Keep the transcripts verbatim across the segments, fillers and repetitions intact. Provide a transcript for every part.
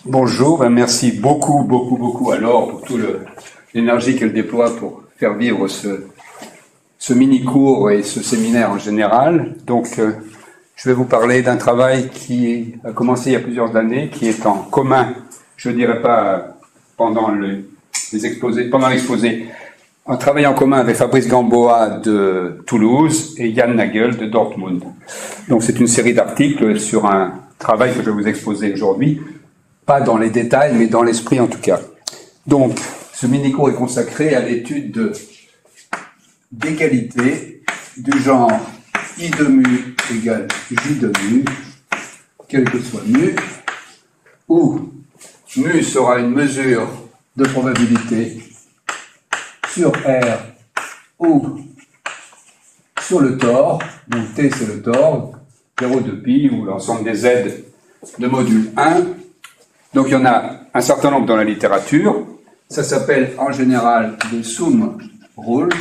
Bonjour, et merci beaucoup, beaucoup, beaucoup à Laure pour toute l'énergie qu'elle déploie pour faire vivre ce, ce mini-cours et ce séminaire en général. Donc, euh, je vais vous parler d'un travail qui a commencé il y a plusieurs années, qui est en commun, je ne dirais pas pendant le, les exposés, pendant l'exposé, un travail en commun avec Fabrice Gamboa de Toulouse et Yann Nagel de Dortmund. Donc, c'est une série d'articles sur un travail que je vais vous exposer aujourd'hui. Pas dans les détails, mais dans l'esprit en tout cas. Donc, ce mini-cours est consacré à l'étude de, d'égalité du genre I de mu égale J de mu, quel que soit mu, où mu sera une mesure de probabilité sur R ou sur le tore, donc T c'est le tore, zéro de pi ou l'ensemble des Z de module un. Donc il y en a un certain nombre dans la littérature. Ça s'appelle en général des sum rules.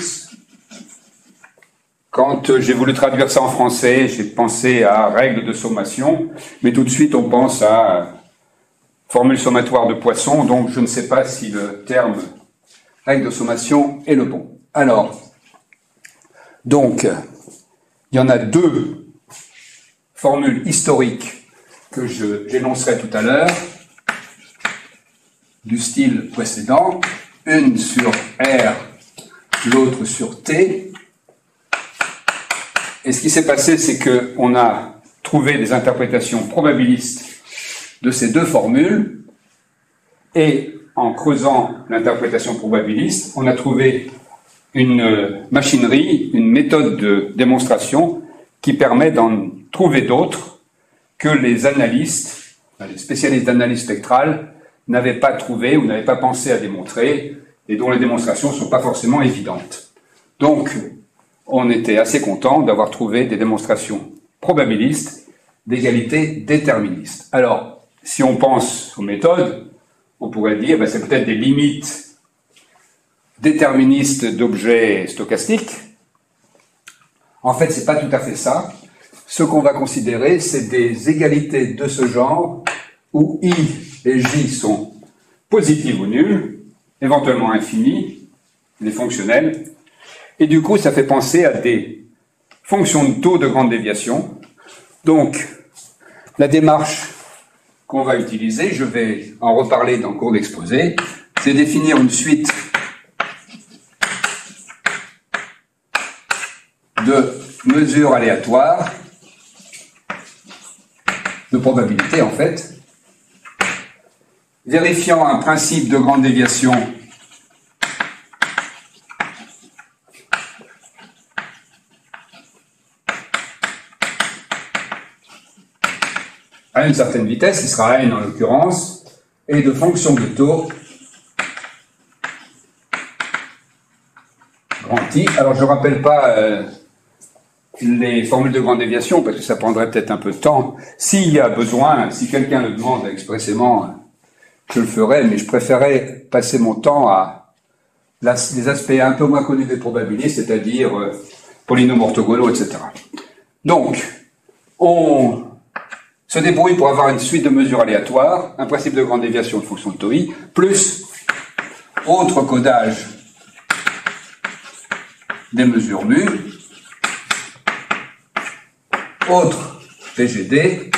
Quand j'ai voulu traduire ça en français, j'ai pensé à règles de sommation, mais tout de suite on pense à formule sommatoire de Poisson, donc je ne sais pas si le terme règle de sommation est le bon. Alors, donc, il y en a deux formules historiques que je, j'énoncerai tout à l'heure, du style précédent, une sur R, l'autre sur T. Et ce qui s'est passé, c'est qu'on a trouvé des interprétations probabilistes de ces deux formules, et en creusant l'interprétation probabiliste, on a trouvé une machinerie, une méthode de démonstration qui permet d'en trouver d'autres que les analystes, les spécialistes d'analyse spectrale, n'avaient pas trouvé ou n'avaient pas pensé à démontrer et dont les démonstrations ne sont pas forcément évidentes. Donc, on était assez content d'avoir trouvé des démonstrations probabilistes d'égalité déterministe. Alors, si on pense aux méthodes, on pourrait dire que ben, c'est peut-être des limites déterministes d'objets stochastiques. En fait, c'est pas tout à fait ça. Ce qu'on va considérer, c'est des égalités de ce genre où I et J sont positives ou nulles, éventuellement infinies, les fonctionnels, et du coup ça fait penser à des fonctions de taux de grande déviation. Donc la démarche qu'on va utiliser, je vais en reparler dans le cours d'exposé, c'est définir une suite de mesures aléatoires, de probabilité en fait, vérifiant un principe de grande déviation à une certaine vitesse, qui sera n en l'occurrence, et de fonction de taux grand I. Alors je ne rappelle pas euh, les formules de grande déviation, parce que ça prendrait peut-être un peu de temps. S'il y a besoin, si quelqu'un le demande expressément, je le ferai, mais je préférais passer mon temps à les aspects un peu moins connus des probabilistes, c'est-à-dire euh, polynômes orthogonaux, et cetera. Donc, on se débrouille pour avoir une suite de mesures aléatoires, un principe de grande déviation de fonction de taux i, plus autre codage des mesures mu, autre P G D,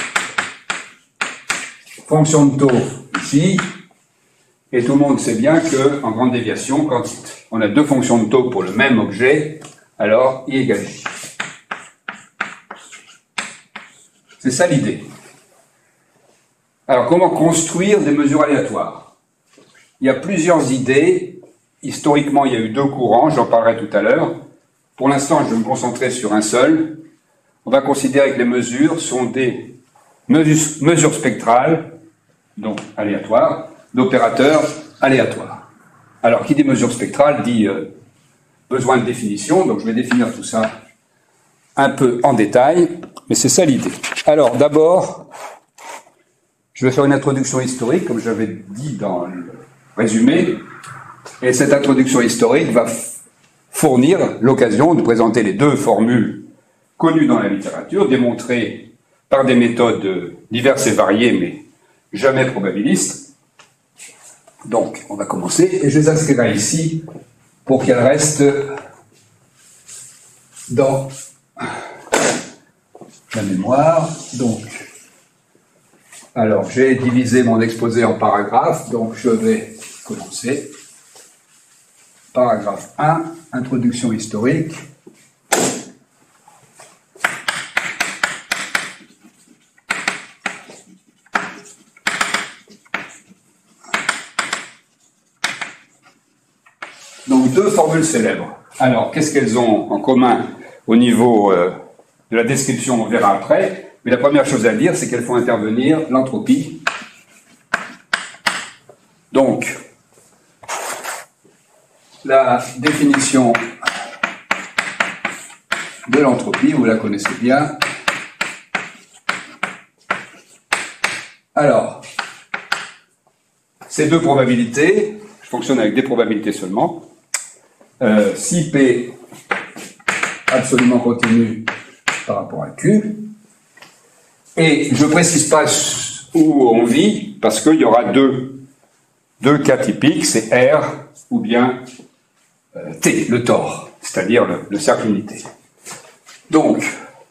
fonction de taux ici, et tout le monde sait bien qu'en grande déviation, quand on a deux fonctions de taux pour le même objet, alors I égale J. C'est ça l'idée. Alors comment construire des mesures aléatoires? Il y a plusieurs idées. Historiquement, il y a eu deux courants, j'en parlerai tout à l'heure. Pour l'instant, je vais me concentrer sur un seul. On va considérer que les mesures sont des mesures spectrales, donc aléatoires, d'opérateurs aléatoires. Alors, qui dit mesure spectrale dit euh, besoin de définition, donc je vais définir tout ça un peu en détail, mais c'est ça l'idée. Alors, d'abord, je vais faire une introduction historique, comme j'avais dit dans le résumé, et cette introduction historique va fournir l'occasion de présenter les deux formules connues dans la littérature, démontrées par des méthodes diverses et variées, mais jamais probabilistes. Donc, on va commencer, et je les inscrirai ici pour qu'elles restent dans la mémoire. Donc, alors, j'ai divisé mon exposé en paragraphes, donc je vais commencer. Paragraphe un, introduction historique. Donc, deux formules célèbres. Alors, qu'est-ce qu'elles ont en commun au niveau euh, de la description? On verra après. Mais la première chose à dire, c'est qu'elles font intervenir l'entropie. Donc, la définition de l'entropie, vous la connaissez bien. Alors, ces deux probabilités, je fonctionne avec des probabilités seulement. Euh, si P absolument continu par rapport à Q, et je ne précise pas où on vit, parce qu'il y aura deux, deux cas typiques, c'est R ou bien euh, T, le tore, c'est-à-dire le, le cercle unité. Donc,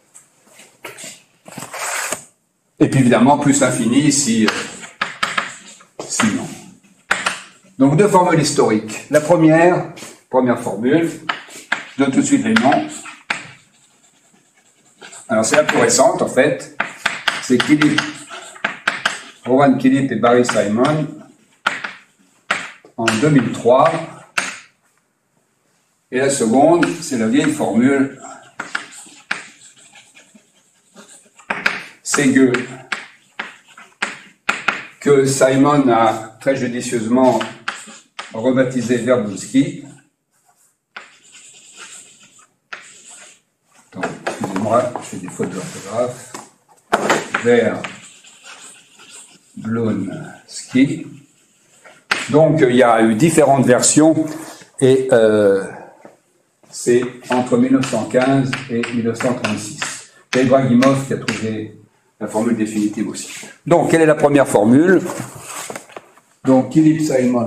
et puis évidemment, plus infini si, euh, si non. Donc, deux formules historiques. La première, première formule, je donne tout de suite les noms. Alors, c'est la plus récente, en fait. C'est Kilipp, Rowan Kilipp et Barry Simon en deux mille trois. Et la seconde, c'est la vieille formule Ségueux, que Simon a très judicieusement rebaptisé Verbulski. Attends, excusez-moi, je fais des fautes d'orthographe. Verbulski. Donc, il y a eu différentes versions et euh, c'est entre mille neuf cent quinze et mille neuf cent trente-six. C'est Ibrahimov qui a trouvé la formule définitive aussi. Donc, quelle est la première formule? Donc, Kilipp-Simon.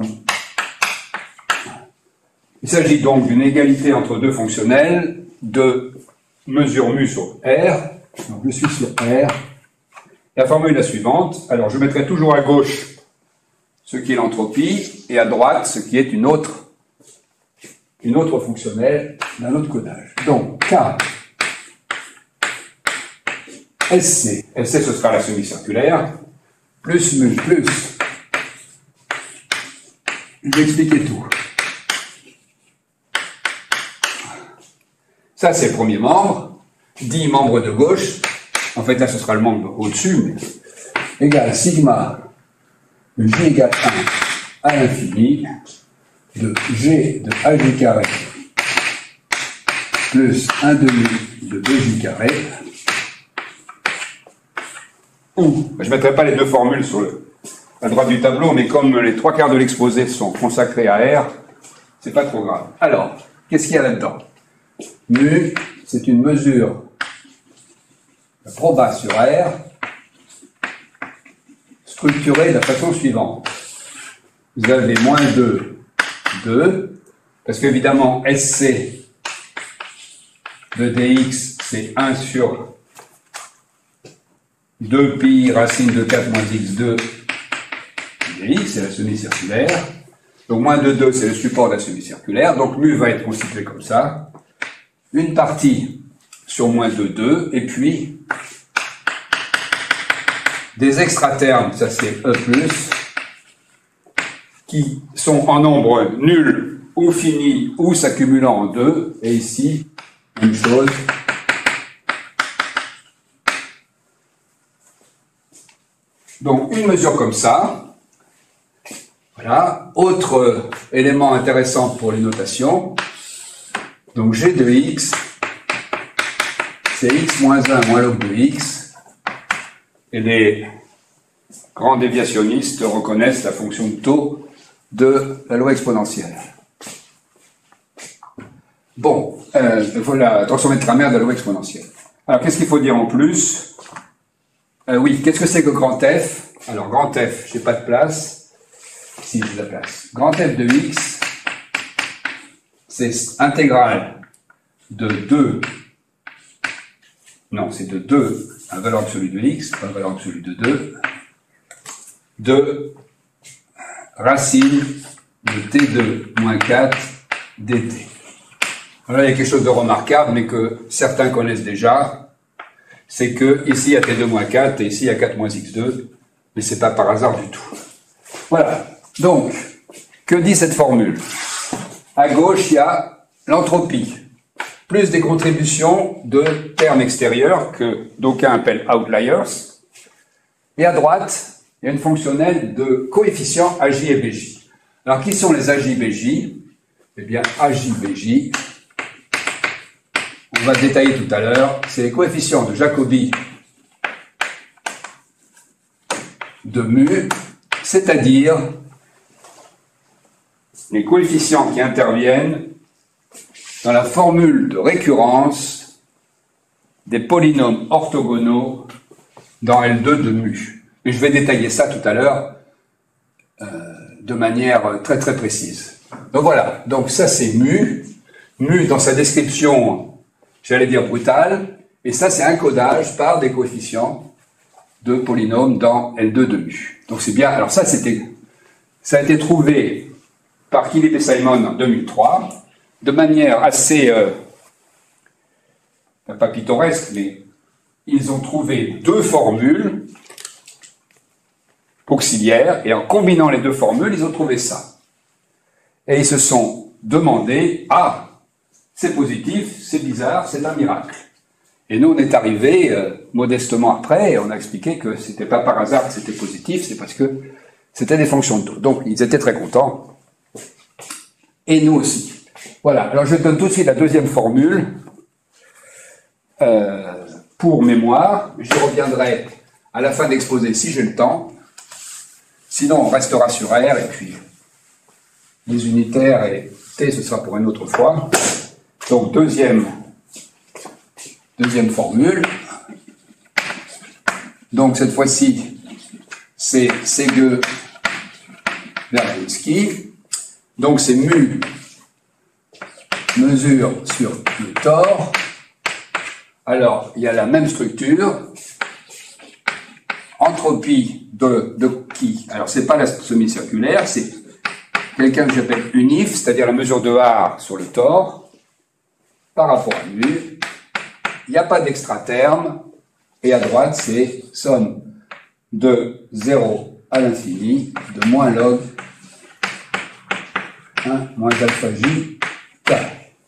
Il s'agit donc d'une égalité entre deux fonctionnels de mesure mu sur R. Donc, je suis sur R. La formule est la suivante. Alors, je mettrai toujours à gauche ce qui est l'entropie et à droite ce qui est une autre, une autre fonctionnelle d'un autre codage. Donc, K, S C, S C ce sera la semi-circulaire, plus mu, plus, je vais expliquer tout. Ça, c'est le premier membre, dix membres de gauche, en fait là ce sera le membre au-dessus, mais égal sigma de J égale un à l'infini de G de A J carré plus un demi de B J carré. Ou, je ne mettrai pas les deux formules sur le, à droite du tableau, mais comme les trois quarts de l'exposé sont consacrés à R, c'est pas trop grave. Alors, qu'est-ce qu'il y a là-dedans? Mu, c'est une mesure proba sur R, structurée de la façon suivante. Vous avez moins deux, deux, parce qu'évidemment, S C de dx, c'est un sur deux pi racine de quatre moins x deux dx, c'est la semi-circulaire. Donc moins de deux, c'est le support de la semi-circulaire. Donc mu va être constitué comme ça. Une partie sur moins de deux, et puis des extra-termes, ça c'est E plus, qui sont en nombre nul ou fini ou s'accumulant en deux, et ici, même chose. Donc, une mesure comme ça. Voilà. Autre élément intéressant pour les notations. Donc, G de x, c'est x moins un moins log de x. Et les grands déviationnistes reconnaissent la fonction de taux de la loi exponentielle. Bon, euh, voilà, transformée de grammaire de la loi exponentielle. Alors, qu'est-ce qu'il faut dire en plus? Euh, oui, qu'est-ce que c'est que grand F? Alors, grand F, je n'ai pas de place. Si, j'ai de la place. Grand F de X, c'est intégrale de deux. Non, c'est de deux, la valeur absolue de X, pas la valeur absolue de deux, de racine de T deux moins quatre dt. Alors, il y a quelque chose de remarquable, mais que certains connaissent déjà, c'est que ici il y a T deux moins quatre, et ici il y a quatre moins X deux, mais c'est pas par hasard du tout. Voilà. Donc, que dit cette formule? À gauche, il y a l'entropie, plus des contributions de termes extérieurs que d'aucuns appellent outliers, et à droite, il y a une fonctionnelle de coefficients A J et B J. Alors, qui sont les A J B J? Eh bien, A J B J, on va détailler tout à l'heure, c'est les coefficients de Jacobi de mu, c'est-à-dire les coefficients qui interviennent dans la formule de récurrence des polynômes orthogonaux dans L deux de mu. Et je vais détailler ça tout à l'heure euh, de manière très très précise. Donc voilà, donc ça c'est mu, mu dans sa description, j'allais dire brutale, et ça c'est un codage par des coefficients de polynômes dans L deux de mu. Donc c'est bien, alors ça c'était, ça a été trouvé par Philippe et Simon en deux mille trois, de manière assez, euh, pas pittoresque, mais ils ont trouvé deux formules auxiliaires, et en combinant les deux formules, ils ont trouvé ça. Et ils se sont demandé, ah, c'est positif, c'est bizarre, c'est un miracle. Et nous, on est arrivé euh, modestement après, et on a expliqué que c'était pas par hasard que c'était positif, c'est parce que c'était des fonctions de taux. Donc, ils étaient très contents. Et nous aussi. Voilà, alors je donne tout de suite la deuxième formule euh, pour mémoire. J'y reviendrai à la fin d'exposer si j'ai le temps. Sinon, on restera sur R, et puis les unitaires et T, ce sera pour une autre fois. Donc, deuxième, deuxième formule. Donc, cette fois-ci, c'est Ségueux-Verbinski. Donc, c'est mu mesure sur le tore. Alors, il y a la même structure. Entropie de, de qui? Alors, c'est pas la semi-circulaire, c'est quelqu'un que j'appelle unif, c'est-à-dire la mesure de R sur le tore, par rapport à mu. Il n'y a pas d'extra-terme, et à droite, c'est somme de zéro à l'infini, de moins log un moins alpha j carré.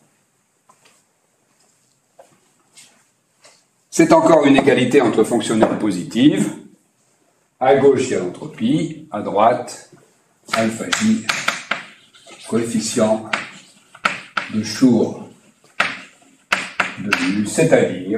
C'est encore une égalité entre fonctionnelles positives. À gauche, il y a l'entropie, à droite, alpha j, coefficient de Schur de mu, c'est-à-dire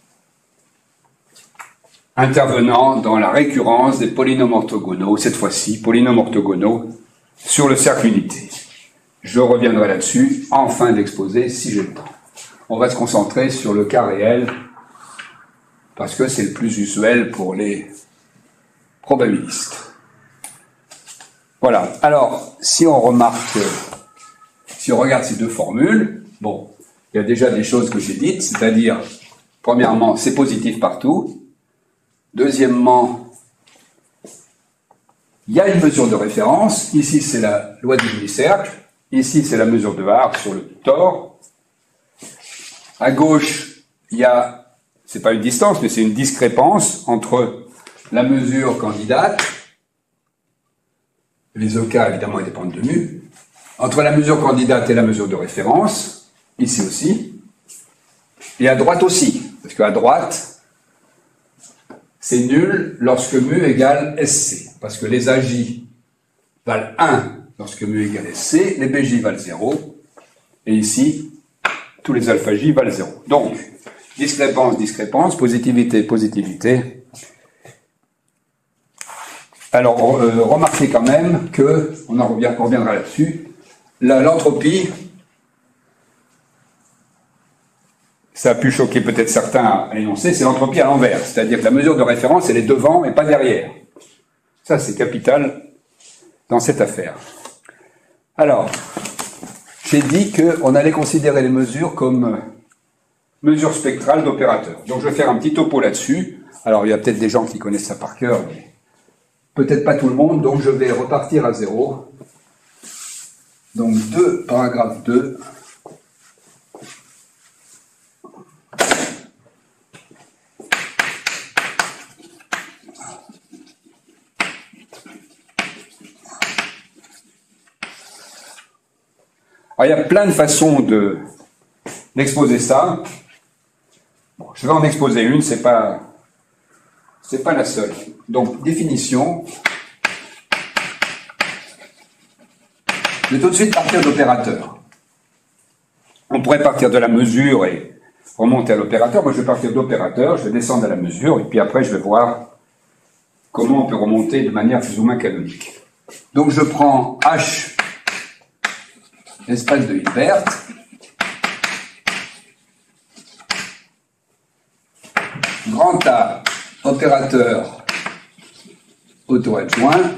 intervenant dans la récurrence des polynômes orthogonaux, cette fois-ci, polynômes orthogonaux sur le cercle unité. Je reviendrai là-dessus en fin d'exposé si j'ai le temps. On va se concentrer sur le cas réel parce que c'est le plus usuel pour les probabilistes. Voilà. Alors, si on remarque, si on regarde ces deux formules, bon, il y a déjà des choses que j'ai dites, c'est-à-dire, premièrement, c'est positif partout. Deuxièmement, il y a une mesure de référence. Ici, c'est la loi du demi-cercle. Ici, c'est la mesure de R sur le tore. À gauche, il y a, c'est pas une distance, mais c'est une discrépance entre la mesure candidate, les O K évidemment ils dépendent de mu, entre la mesure candidate et la mesure de référence, ici aussi, et à droite aussi, parce qu'à droite, c'est nul lorsque mu égale S C, parce que les A J valent un lorsque mu égale S C, les B J valent zéro, et ici, tous les alpha J valent zéro. Donc, discrépance, discrépance, positivité, positivité. Alors, euh, remarquez quand même que, on en revient, on reviendra là-dessus, l'entropie, ça a pu choquer peut-être certains à l'énoncé, c'est l'entropie à l'envers, c'est-à-dire que la mesure de référence, elle est devant et pas derrière. Ça, c'est capital dans cette affaire. Alors, j'ai dit qu'on allait considérer les mesures comme mesures spectrales d'opérateurs. Donc, je vais faire un petit topo là-dessus. Alors, il y a peut-être des gens qui connaissent ça par cœur, mais peut-être pas tout le monde. Donc, je vais repartir à zéro. Donc, deux, paragraphe deux. Alors, il y a plein de façons de, d'exposer ça. Bon, je vais en exposer une, c'est pas, c'est pas la seule. Donc, définition. Je vais tout de suite partir d'opérateur. On pourrait partir de la mesure et remonter à l'opérateur. Moi, je vais partir d'opérateur, je vais descendre à la mesure, et puis après, je vais voir comment on peut remonter de manière plus ou moins canonique. Donc, je prends H, espace de Hilbert, grand A, opérateur auto-adjoint.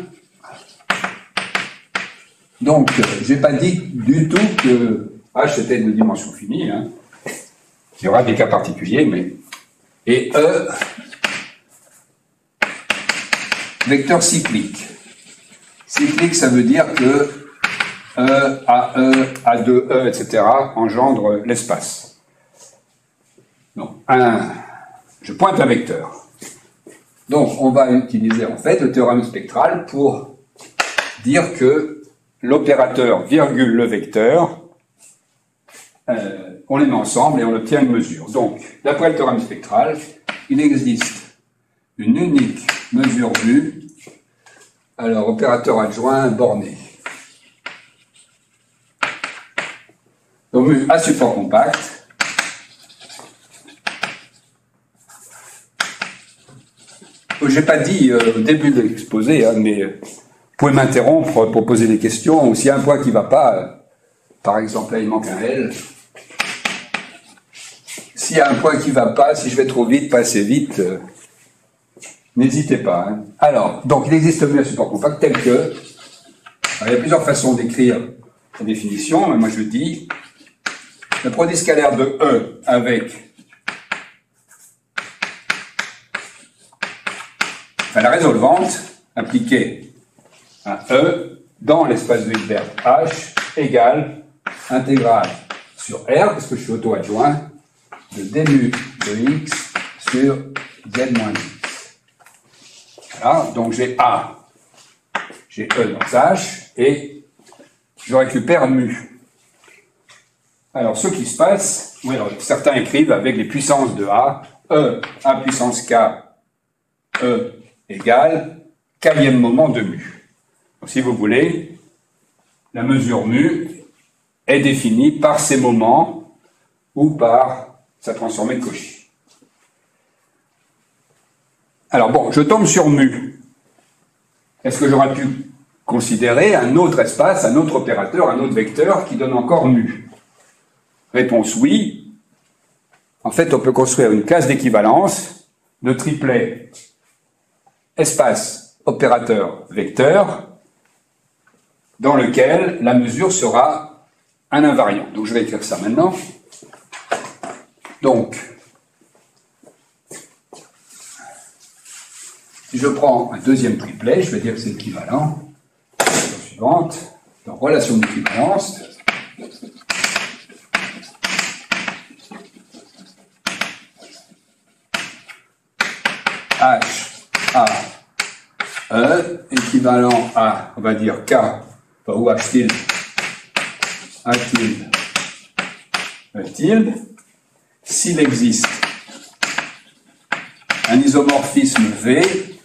Donc, je n'ai pas dit du tout que H était de dimension finie. Hein. Il y aura des cas particuliers, mais... Et E, vecteur cyclique. Cyclique, ça veut dire que E, A E, A deux E, et cetera engendre l'espace. Donc, un, je pointe un vecteur. Donc, on va utiliser en fait le théorème spectral pour dire que l'opérateur virgule le vecteur, euh, on les met ensemble et on obtient une mesure. Donc, d'après le théorème spectral, il existe une unique mesure vue, alors opérateur adjoint borné. Donc, à support compact, je n'ai pas dit euh, au début de l'exposé, hein, mais euh, vous pouvez m'interrompre pour poser des questions, ou s'il y a un point qui ne va pas, euh, par exemple là il manque un L, s'il y a un point qui ne va pas, si je vais trop vite, pas assez vite, euh, n'hésitez pas. Hein. Alors, donc il existe un support compact tel que, alors, il y a plusieurs façons d'écrire la définition, mais moi je dis, le produit scalaire de E avec enfin, la résolvante appliquée à E dans l'espace de Hilbert H égale intégrale sur R, parce que je suis auto-adjoint, de d mu de x sur z moins x. Voilà, donc j'ai A, j'ai E dans H, et je récupère mu. Alors, ce qui se passe, oui, alors, certains écrivent avec les puissances de A, E, A puissance K, E égale quinzième moment de mu. Donc, si vous voulez, la mesure mu est définie par ces moments ou par sa transformée de Cauchy. Alors bon, je tombe sur mu. Est-ce que j'aurais pu considérer un autre espace, un autre opérateur, un autre vecteur qui donne encore mu? Réponse oui. En fait, on peut construire une classe d'équivalence de triplet espace opérateur vecteur dans lequel la mesure sera un invariant. Donc je vais écrire ça maintenant. Donc, si je prends un deuxième triplet, je vais dire que c'est équivalent. La suivante, donc relation d'équivalence. H, A, E, équivalent à, on va dire K, ou H tilde, A tilde, E tilde, s'il existe un isomorphisme V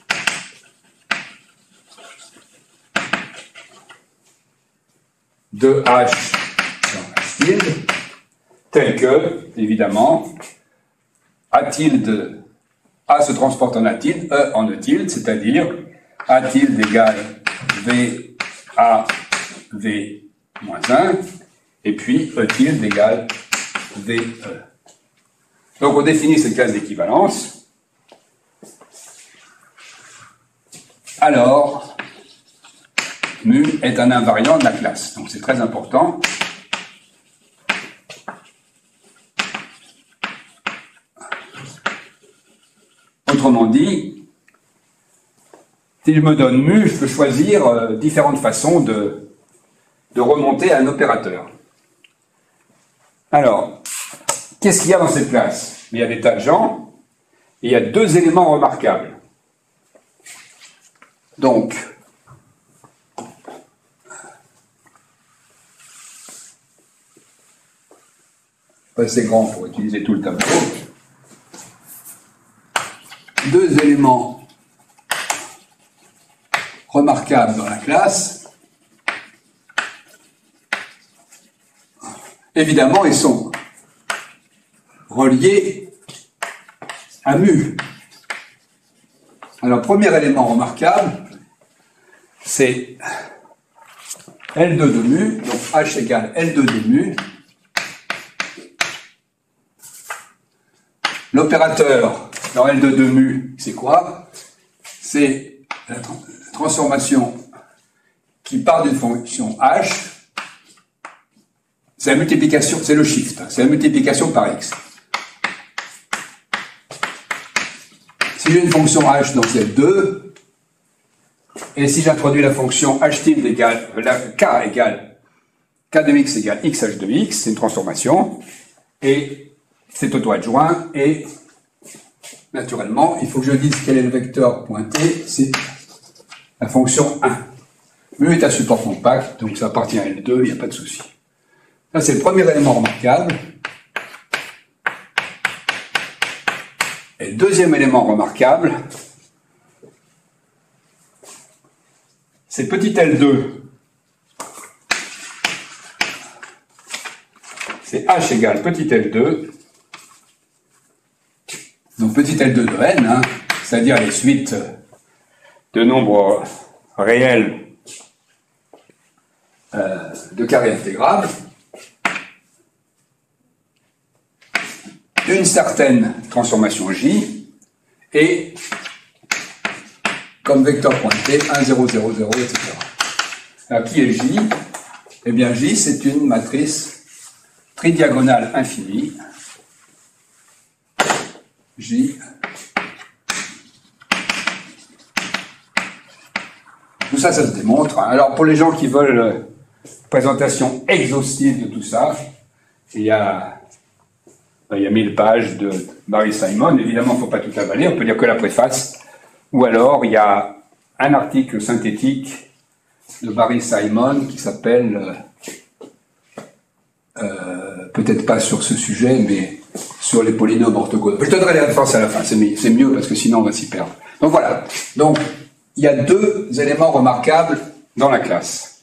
de H dans H tilde, tel que, évidemment, A tilde A se transporte en A tilde, E en E tilde, c'est-à-dire A tilde égale V A V moins un, et puis E tilde égale V E. Donc on définit cette classe d'équivalence. alors mu est un invariant de la classe. Donc c'est très important. Autrement dit, si je me donne mu, je peux choisir euh, différentes façons de, de remonter à un opérateur. Alors, qu'est-ce qu'il y a dans cette classe? Il y a des tas de gens, et il y a deux éléments remarquables. Donc, pas assez grand pour utiliser tout le tableau. Deux éléments remarquables dans la classe. Évidemment, ils sont reliés à mu. Alors, premier élément remarquable, c'est L deux de mu, donc H égale L deux de mu. L'opérateur dans L deux de mu, c'est quoi? C'est la transformation qui part d'une fonction H. C'est la multiplication, c'est le shift, c'est la multiplication par X. Si j'ai une fonction H dans L deux, et si j'introduis la fonction H tilde égale, la K égale, K de X égale X H de X, c'est une transformation, et c'est auto-adjoint, et naturellement, il faut que je dise quel est le vecteur pointé, c'est la fonction un. Mu est un support compact, donc ça appartient à L deux, il n'y a pas de souci. Ça, c'est le premier élément remarquable. Et le deuxième élément remarquable, c'est petit L deux. C'est H égale petit L deux. Donc petit L deux de n, hein, c'est-à-dire les suites de nombres réels euh, de carré intégrable, d'une certaine transformation J, et comme vecteur pointé un, zéro, zéro, zéro, et cetera. Alors qui est J? Eh bien J, c'est une matrice tridiagonale infinie. J. Tout ça, ça se démontre. Alors, pour les gens qui veulent euh, présentation exhaustive de tout ça, il y a, il y a mille pages de Barry Simon. Évidemment, il ne faut pas tout avaler, on peut dire que la préface. Ou alors, il y a un article synthétique de Barry Simon qui s'appelle, euh, euh, peut-être pas sur ce sujet, mais sur les polynômes orthogonaux. Je donnerai les références à la fin, c'est mieux parce que sinon on va s'y perdre. Donc voilà. Donc, il y a deux éléments remarquables dans la classe.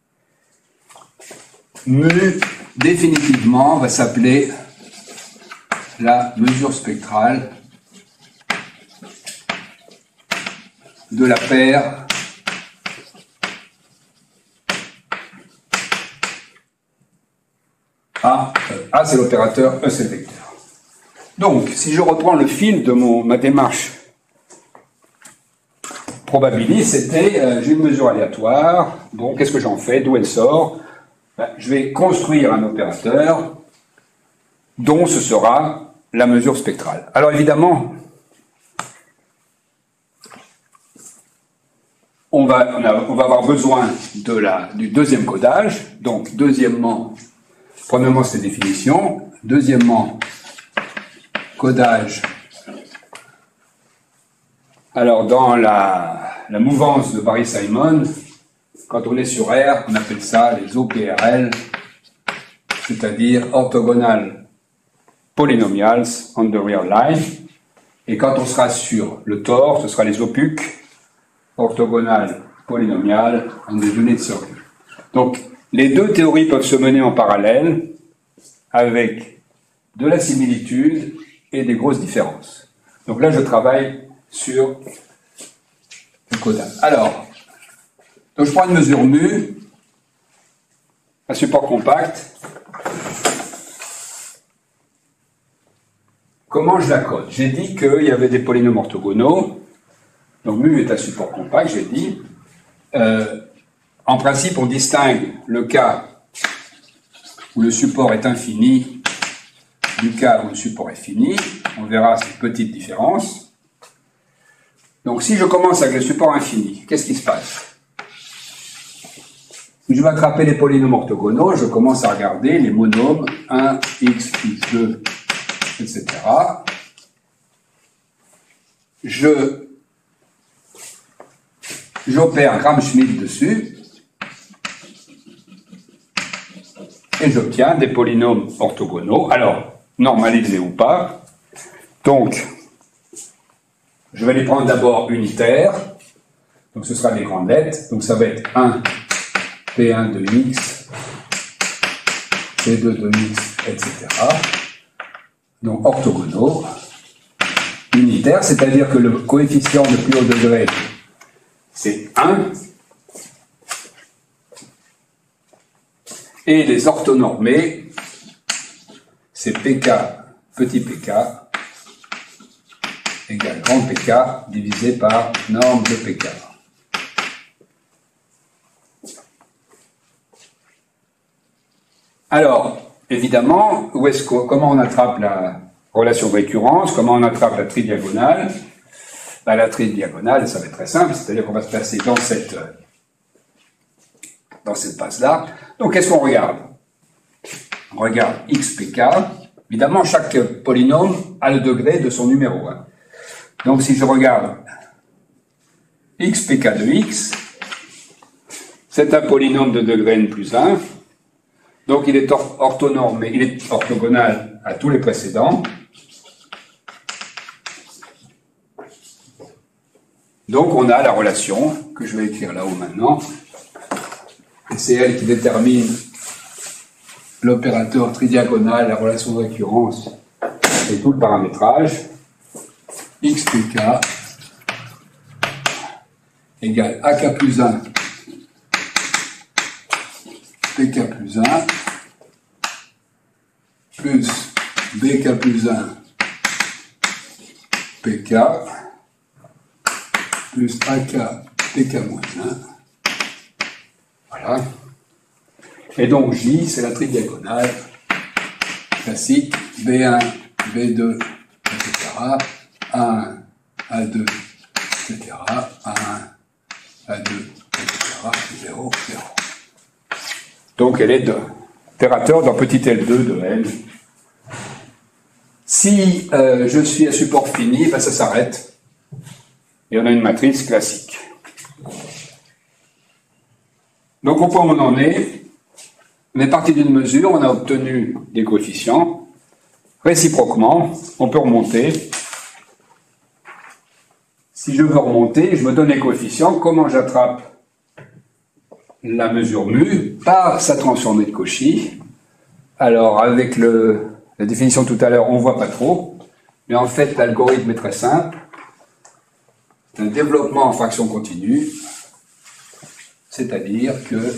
Mu, définitivement, va s'appeler la mesure spectrale de la paire A. A, c'est l'opérateur, E, c'est le vecteur. Donc, si je reprends le fil de mon, ma démarche probabiliste, c'était, euh, j'ai une mesure aléatoire, bon, qu'est-ce que j'en fais, d'où elle sort? Ben, je vais construire un opérateur dont ce sera la mesure spectrale. Alors évidemment, on va, on, a, on va avoir besoin de la, du deuxième codage, donc deuxièmement, premièrement c'est définition, deuxièmement, codage. Alors, dans la, la mouvance de Barry Simon, quand on est sur R, on appelle ça les O P R L, c'est-à-dire orthogonal polynomials on the real line. Et quand on sera sur le tore, ce sera les O P U C, orthogonal polynomial on the unit circle. Donc, les deux théories peuvent se mener en parallèle avec de la similitude et des grosses différences. Donc là, je travaille sur le codage. Alors, donc je prends une mesure mu, un support compact. Comment je la code? J'ai dit qu'il y avait des polynômes orthogonaux, Donc mu est un support compact, j'ai dit. Euh, en principe, on distingue le cas où le support est infini du cas où le support est fini. On verra cette petite différence. Donc si je commence avec le support infini, qu'est-ce qui se passe? Si je vais attraper les polynômes orthogonaux, je commence à regarder les monômes un, x, x deux, et cetera. Je j'opère Gram-Schmidt dessus et j'obtiens des polynômes orthogonaux, alors normalisés ou pas. Donc, je vais les prendre d'abord unitaires, donc ce sera des grandes lettres, donc ça va être un P un de x, P deux de x, et cetera. Donc orthogonaux, unitaires, c'est-à-dire que le coefficient de plus haut degré, c'est un, et les orthonormés, c'est pk, petit pk, égale grand pk, divisé par norme de pk. Alors, évidemment, où est-ce que, comment on attrape la relation de récurrence, comment on attrape la tridiagonale? Ben, la tridiagonale, ça va être très simple, c'est-à-dire qu'on va se placer dans cette, dans cette base-là. Donc, qu'est-ce qu'on regarde? On regarde xpk. Évidemment, chaque polynôme a le degré de son numéro. Hein. Donc, si je regarde xpk de x, c'est un polynôme de degré n plus un. Donc, il est orthonormé, il est orthogonal à tous les précédents. Donc, on a la relation que je vais écrire là-haut maintenant. Et c'est elle qui détermine l'opérateur tridiagonal, la relation de récurrence et tout le paramétrage. xpk égale ak plus un pk plus un plus bk plus un pk plus ak pk moins un. Voilà. Et donc J, c'est la tridiagonale classique B un, B deux, et cetera. A un, A deux, et cetera. A un, A deux, et cetera. zéro, zéro. Donc elle est d'opérateur dans petit L deux de N. Si euh, je suis à support fini, ben ça s'arrête. Et on a une matrice classique. Donc au point où on en est, on est parti d'une mesure, on a obtenu des coefficients. Réciproquement, on peut remonter. Si je veux remonter, je me donne les coefficients. Comment j'attrape la mesure mu? Par sa transformée de Cauchy. Alors, avec le, la définition tout à l'heure, on ne voit pas trop. Mais en fait, l'algorithme est très simple. C'est un développement en fraction continue. C'est-à-dire que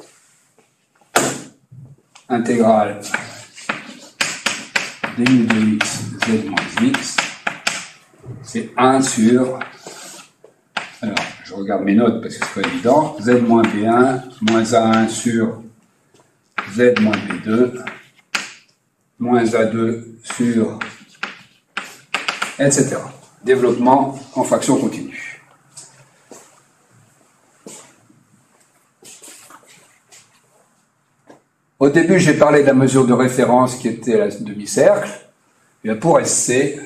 intégrale d mu de x, z moins x, c'est un sur, alors je regarde mes notes parce que c'est pas évident, z moins b un, moins a un sur z moins b deux, moins a deux sur, et cetera. Développement en fraction continue. Au début, j'ai parlé de la mesure de référence qui était la demi-cercle. Et pour S C,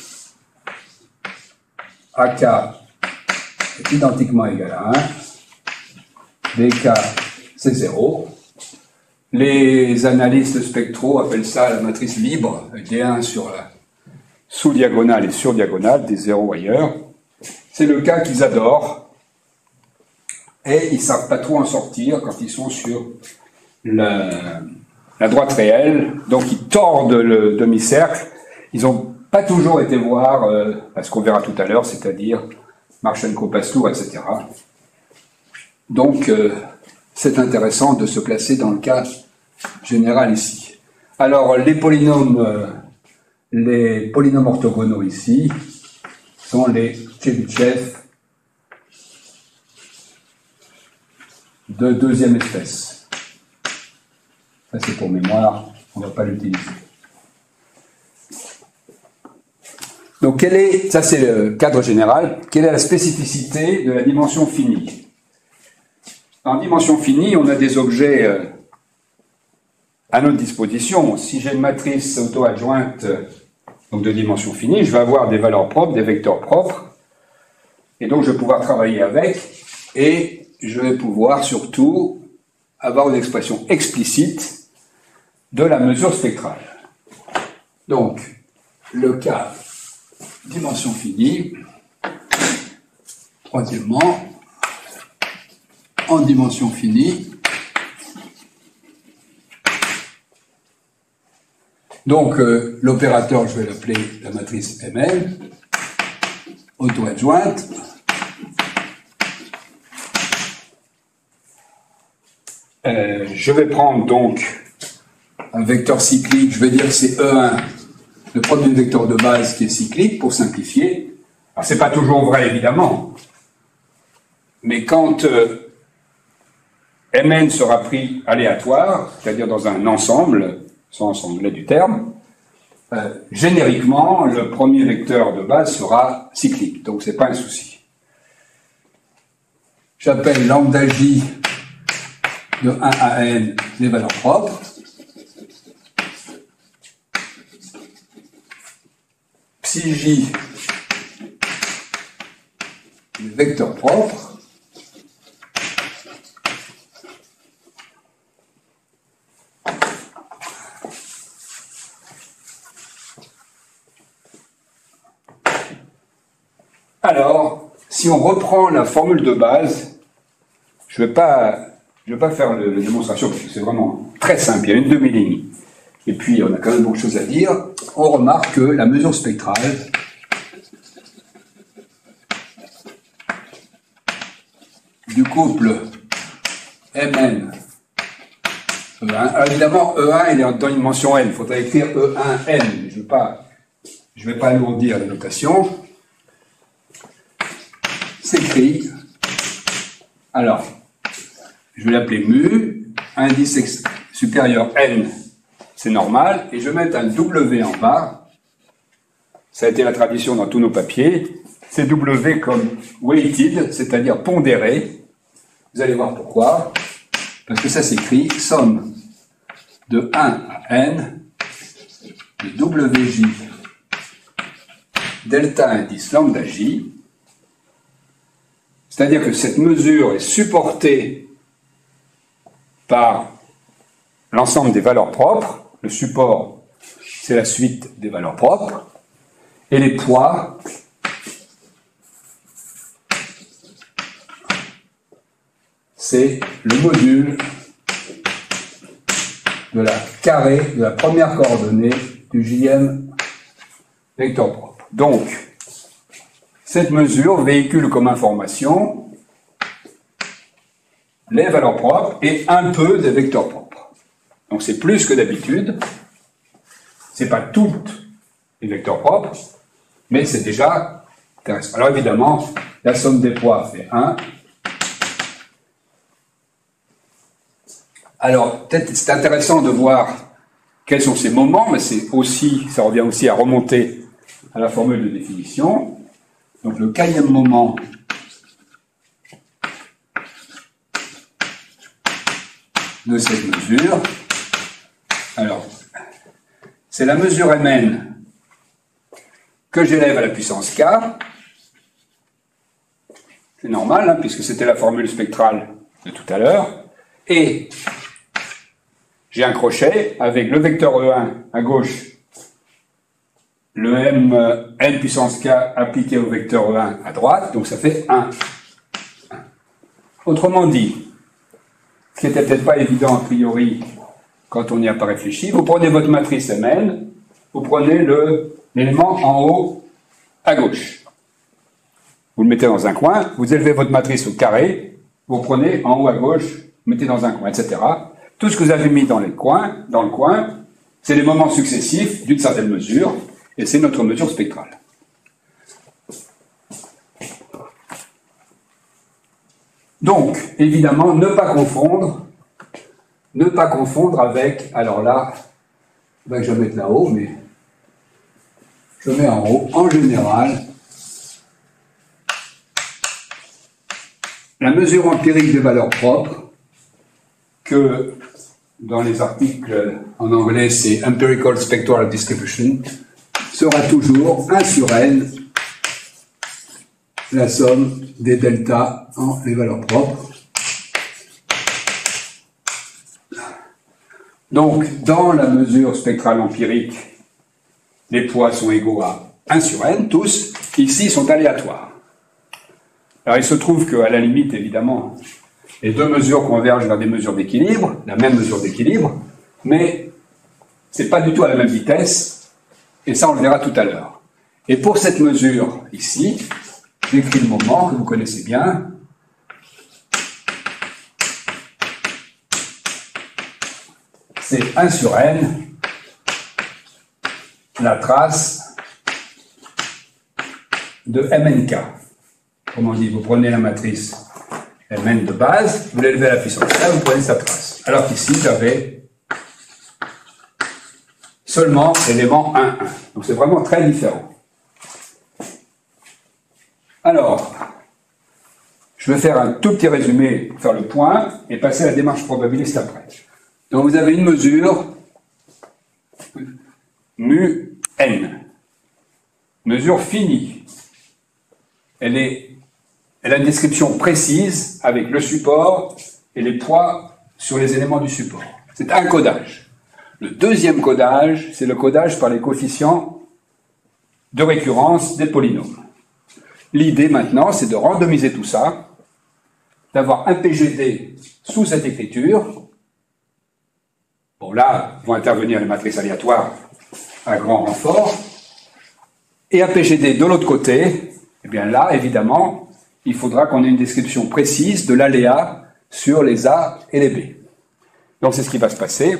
A K est identiquement égal à un. B K, c'est zéro. Les analystes spectraux appellent ça la matrice libre, D un sur la sous-diagonale et sur-diagonale, des zéros ailleurs. C'est le cas qu'ils adorent. Et ils ne savent pas trop en sortir quand ils sont sur La, la droite réelle, donc ils tordent le demi-cercle. Ils n'ont pas toujours été voir, euh, ce qu'on verra tout à l'heure, c'est-à-dire Marchenko-Pastour, et cetera. Donc, euh, c'est intéressant de se placer dans le cas général ici. Alors, les polynômes, euh, les polynômes orthogonaux ici sont les Chebyshev de deuxième espèce. Ça c'est pour mémoire, on ne va pas l'utiliser. Donc quel est, ça c'est le cadre général, quelle est la spécificité de la dimension finie? En dimension finie, on a des objets euh, à notre disposition. Si j'ai une matrice auto-adjointe euh, donc de dimension finie, je vais avoir des valeurs propres, des vecteurs propres, et donc je vais pouvoir travailler avec, et je vais pouvoir surtout avoir une expression explicite de la mesure spectrale. Donc, le cas dimension finie, troisièmement, en dimension finie, donc euh, l'opérateur, je vais l'appeler la matrice M L, auto-adjointe, euh, je vais prendre donc un vecteur cyclique, je vais dire que c'est E un, le premier vecteur de base qui est cyclique, pour simplifier. Alors, c'est pas toujours vrai, évidemment, mais quand euh, Mn sera pris aléatoire, c'est-à-dire dans un ensemble, sens anglais du terme, euh, génériquement, le premier vecteur de base sera cyclique, donc c'est pas un souci. J'appelle lambda j de un à n les valeurs propres. Psi j les vecteurs propres. Alors, si on reprend la formule de base, je ne vais pas, je vais pas faire la démonstration parce que c'est vraiment très simple, il y a une demi-ligne. Et puis, on a quand même beaucoup de choses à dire. On remarque que la mesure spectrale du couple Mn E un, alors évidemment, E un, il est dans une dimension n, il faudrait écrire E un n, mais je ne vais pas, je vais pas alourdir la notation. S'écrit, alors, je vais l'appeler mu, indice supérieur n, c'est normal, et je vais mettre un W en bas, ça a été la tradition dans tous nos papiers, c'est W comme weighted, c'est-à-dire pondéré, vous allez voir pourquoi, parce que ça s'écrit somme de un à n, de W J, delta indice lambda J, c'est-à-dire que cette mesure est supportée par l'ensemble des valeurs propres. Le support, c'est la suite des valeurs propres. Et les poids, c'est le module de la carré de la première coordonnée du jème vecteur propre. Donc, cette mesure véhicule comme information les valeurs propres et un peu des vecteurs propres. Donc c'est plus que d'habitude. C'est pas toutes les vecteurs propres, mais c'est déjà intéressant. Alors évidemment, la somme des poids fait un. Alors peut-être c'est intéressant de voir quels sont ces moments, mais c'est aussi, ça revient aussi à remonter à la formule de définition. Donc le quatrième moment de cette mesure, alors, c'est la mesure Mn que j'élève à la puissance k. C'est normal, hein, puisque c'était la formule spectrale de tout à l'heure. Et j'ai un crochet avec le vecteur E un à gauche, le m n puissance k appliqué au vecteur E un à droite, donc ça fait un. Autrement dit, ce qui n'était peut-être pas évident a priori quand on n'y a pas réfléchi, vous prenez votre matrice Mn, vous prenez l'élément en haut à gauche. Vous le mettez dans un coin, vous élevez votre matrice au carré, vous prenez en haut à gauche, vous mettez dans un coin, et cetera. Tout ce que vous avez mis dans les coins, dans le coin, c'est les moments successifs d'une certaine mesure, et c'est notre mesure spectrale. Donc, évidemment, ne pas confondre, ne pas confondre avec, alors là, ben, je vais mettre là-haut, mais je mets en haut, en général, la mesure empirique des valeurs propres, que dans les articles en anglais c'est Empirical Spectral Distribution, sera toujours un sur n, la somme des deltas en les valeurs propres. Donc, dans la mesure spectrale empirique, les poids sont égaux à un sur n, tous, ici ils sont aléatoires. Alors il se trouve qu'à la limite, évidemment, les deux mesures convergent vers des mesures d'équilibre, la même mesure d'équilibre, mais c'est pas du tout à la même vitesse, et ça on le verra tout à l'heure. Et pour cette mesure ici, j'écris le moment que vous connaissez bien. C'est un sur n, la trace de M N K. Comment on dit, vous prenez la matrice Mn de base, vous l'élevez à la puissance k, vous prenez sa trace. Alors qu'ici, j'avais seulement l'élément un, un. Donc c'est vraiment très différent. Alors, je vais faire un tout petit résumé pour faire le point et passer à la démarche probabiliste après. Donc vous avez une mesure mu n, mesure finie. Elle, est, elle a une description précise avec le support et les poids sur les éléments du support. C'est un codage. Le deuxième codage, c'est le codage par les coefficients de récurrence des polynômes. L'idée maintenant, c'est de randomiser tout ça, d'avoir un P G D sous cette écriture. Bon, là, vont intervenir les matrices aléatoires à grand renfort. Et un P G D de l'autre côté, eh bien là, évidemment, il faudra qu'on ait une description précise de l'aléa sur les A et les B. Donc c'est ce qui va se passer.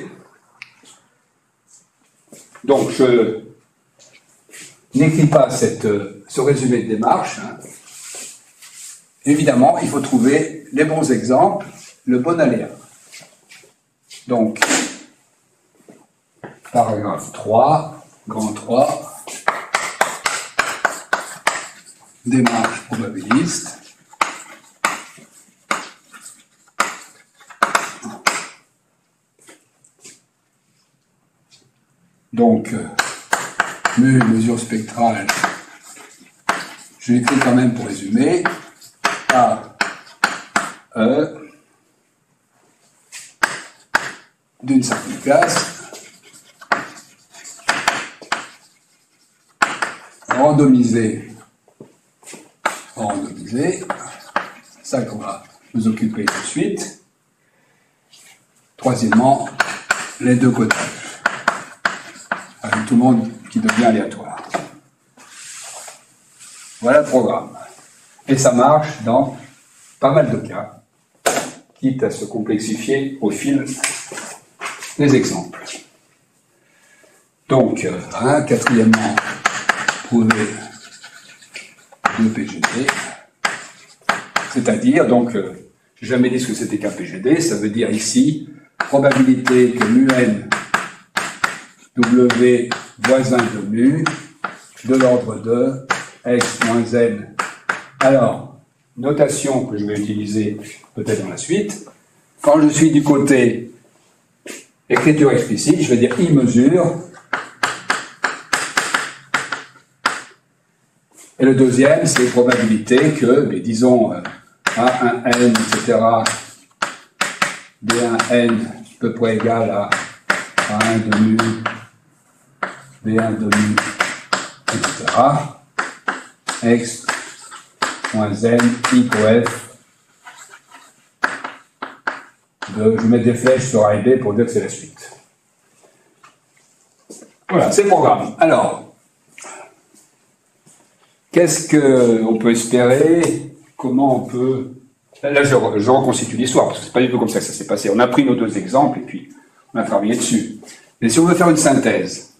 Donc je n'écris pas cette, ce résumé de démarche. Hein. Évidemment, il faut trouver les bons exemples, le bon aléa. Donc, paragraphe trois, grand trois, démarche probabiliste. Donc, euh, mu, mesure spectrale, je l'écris quand même pour résumer. A, E, d'une certaine classe, randomisé, randomisé, ça qu'on va nous occuper tout de suite. Troisièmement, les deux codages, avec tout le monde qui devient aléatoire. Voilà le programme. Et ça marche dans pas mal de cas, quitte à se complexifier au fil des exemples. Donc, hein, quatrièmement, prouver le P G D, c'est-à-dire, donc, euh, j'ai jamais dit ce que c'était qu'un P G D, ça veut dire ici, probabilité que mu n W voisin de mu de l'ordre de x moins n. Alors, notation que je vais utiliser peut-être dans la suite. Quand je suis du côté écriture explicite, je vais dire I mesure. Et le deuxième, c'est probabilité que, mais disons, A un n, et cetera, B un n, à peu près égal à A un de mu, B un de mu, et cetera, x moins n, i coef, de, je mets des flèches sur A et B pour dire que c'est la suite. Voilà, c'est le programme. Alors, qu'est-ce qu'on peut espérer? Comment on peut... Là, je, je reconstitue l'histoire, parce que c'est pas du tout comme ça que ça s'est passé. On a pris nos deux exemples, et puis on a travaillé dessus. Mais si on veut faire une synthèse,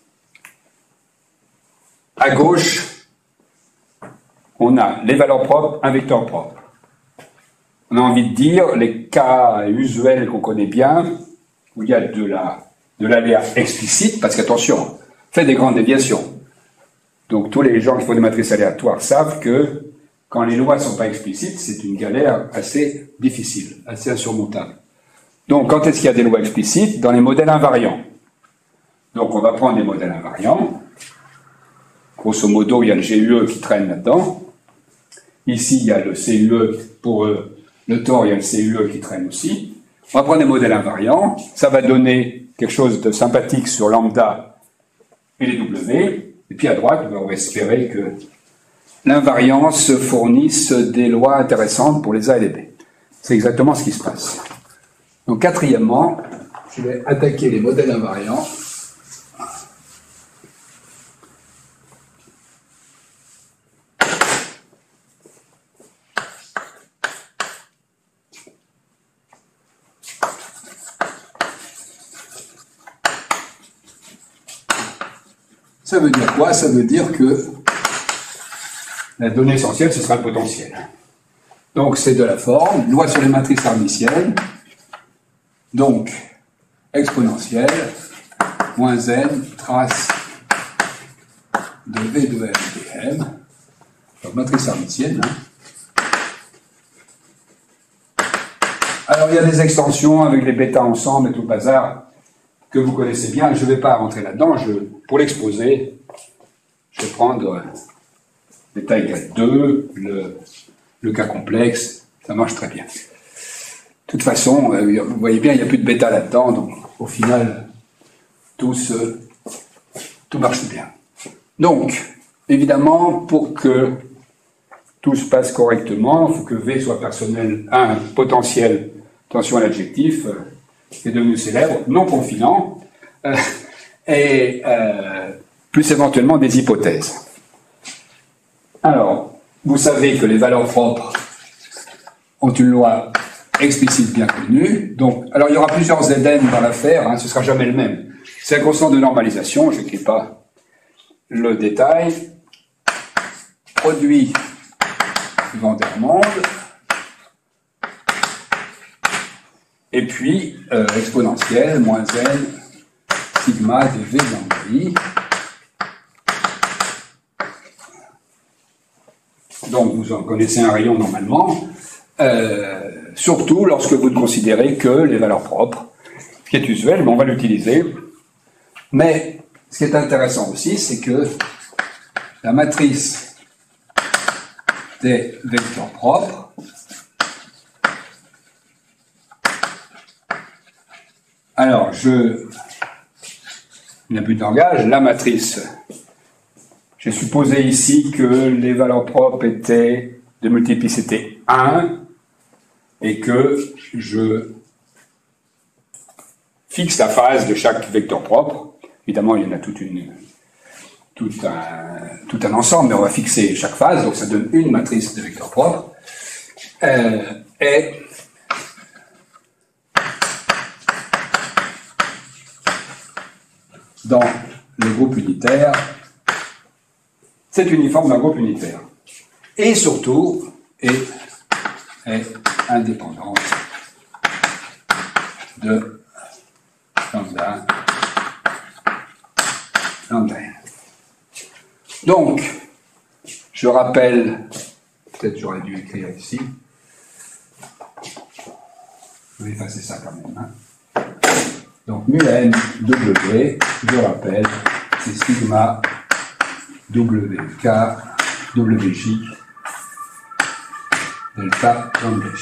à gauche, on a les valeurs propres, un vecteur propre. on a envie de dire les cas usuels qu'on connaît bien, où il y a de la, de l'aléa explicite, parce qu'attention, fait des grandes déviations. Donc tous les gens qui font des matrices aléatoires savent que quand les lois ne sont pas explicites, c'est une galère assez difficile, assez insurmontable. Donc quand est-ce qu'il y a des lois explicites? Dans les modèles invariants. Donc on va prendre des modèles invariants. Grosso modo, il y a le G U E qui traîne là-dedans. Ici, il y a le C U E pour euh, le tore, il y a le C U E qui traîne aussi. On va prendre des modèles invariants. Ça va donner quelque chose de sympathique sur lambda et les W. Et puis à droite, on va espérer que l'invariance fournisse des lois intéressantes pour les A et les B. C'est exactement ce qui se passe. Donc quatrièmement, je vais attaquer les modèles invariants. Ça veut dire quoi? Ça veut dire que la donnée essentielle, ce sera le potentiel. Donc, c'est de la forme, loi sur les matrices hermitiennes, donc, exponentielle, moins n, trace de V de M de M, donc matrice hermitienne. Hein. Alors, il y a des extensions avec les bêtas ensemble et tout le bazar, que vous connaissez bien, je ne vais pas rentrer là-dedans, je, pour l'exposer, je vais prendre bêta égale deux, le, le cas complexe, ça marche très bien. De toute façon, euh, vous voyez bien, il n'y a plus de bêta là-dedans, donc au final, tout, se, tout marche bien. Donc, évidemment, pour que tout se passe correctement, il faut que V soit personnel, un potentiel, attention à l'adjectif, euh, qui est devenu célèbre, non confinant, euh, et euh, plus éventuellement des hypothèses. Alors, vous savez que les valeurs propres ont une loi explicite bien connue. Donc, alors il y aura plusieurs Z N dans l'affaire, hein, ce ne sera jamais le même. C'est un constant de normalisation, je n'écris pas le détail. Produit Van der Monde. Et puis, euh, exponentielle, moins n, sigma de V dans I. Donc, vous en connaissez un rayon normalement, euh, surtout lorsque vous ne considérez que les valeurs propres, ce qui est usuel, mais on va l'utiliser. Mais, ce qui est intéressant aussi, c'est que la matrice des vecteurs propres alors, je n'abus de langage, la matrice. J'ai supposé ici que les valeurs propres étaient de multiplicité un et que je fixe la phase de chaque vecteur propre. Évidemment, il y en a toute une, tout, un, tout un ensemble, mais on va fixer chaque phase, donc ça donne une matrice de vecteurs propres. Euh, et dans le groupe unitaire, c'est uniforme d'un groupe unitaire. Et surtout, est, est indépendante de lambda, lambda n. Donc, je rappelle, peut-être j'aurais dû écrire ici, je vais effacer ça quand même, hein. Donc, mu n W, je rappelle, c'est sigma W K W J delta lambda J.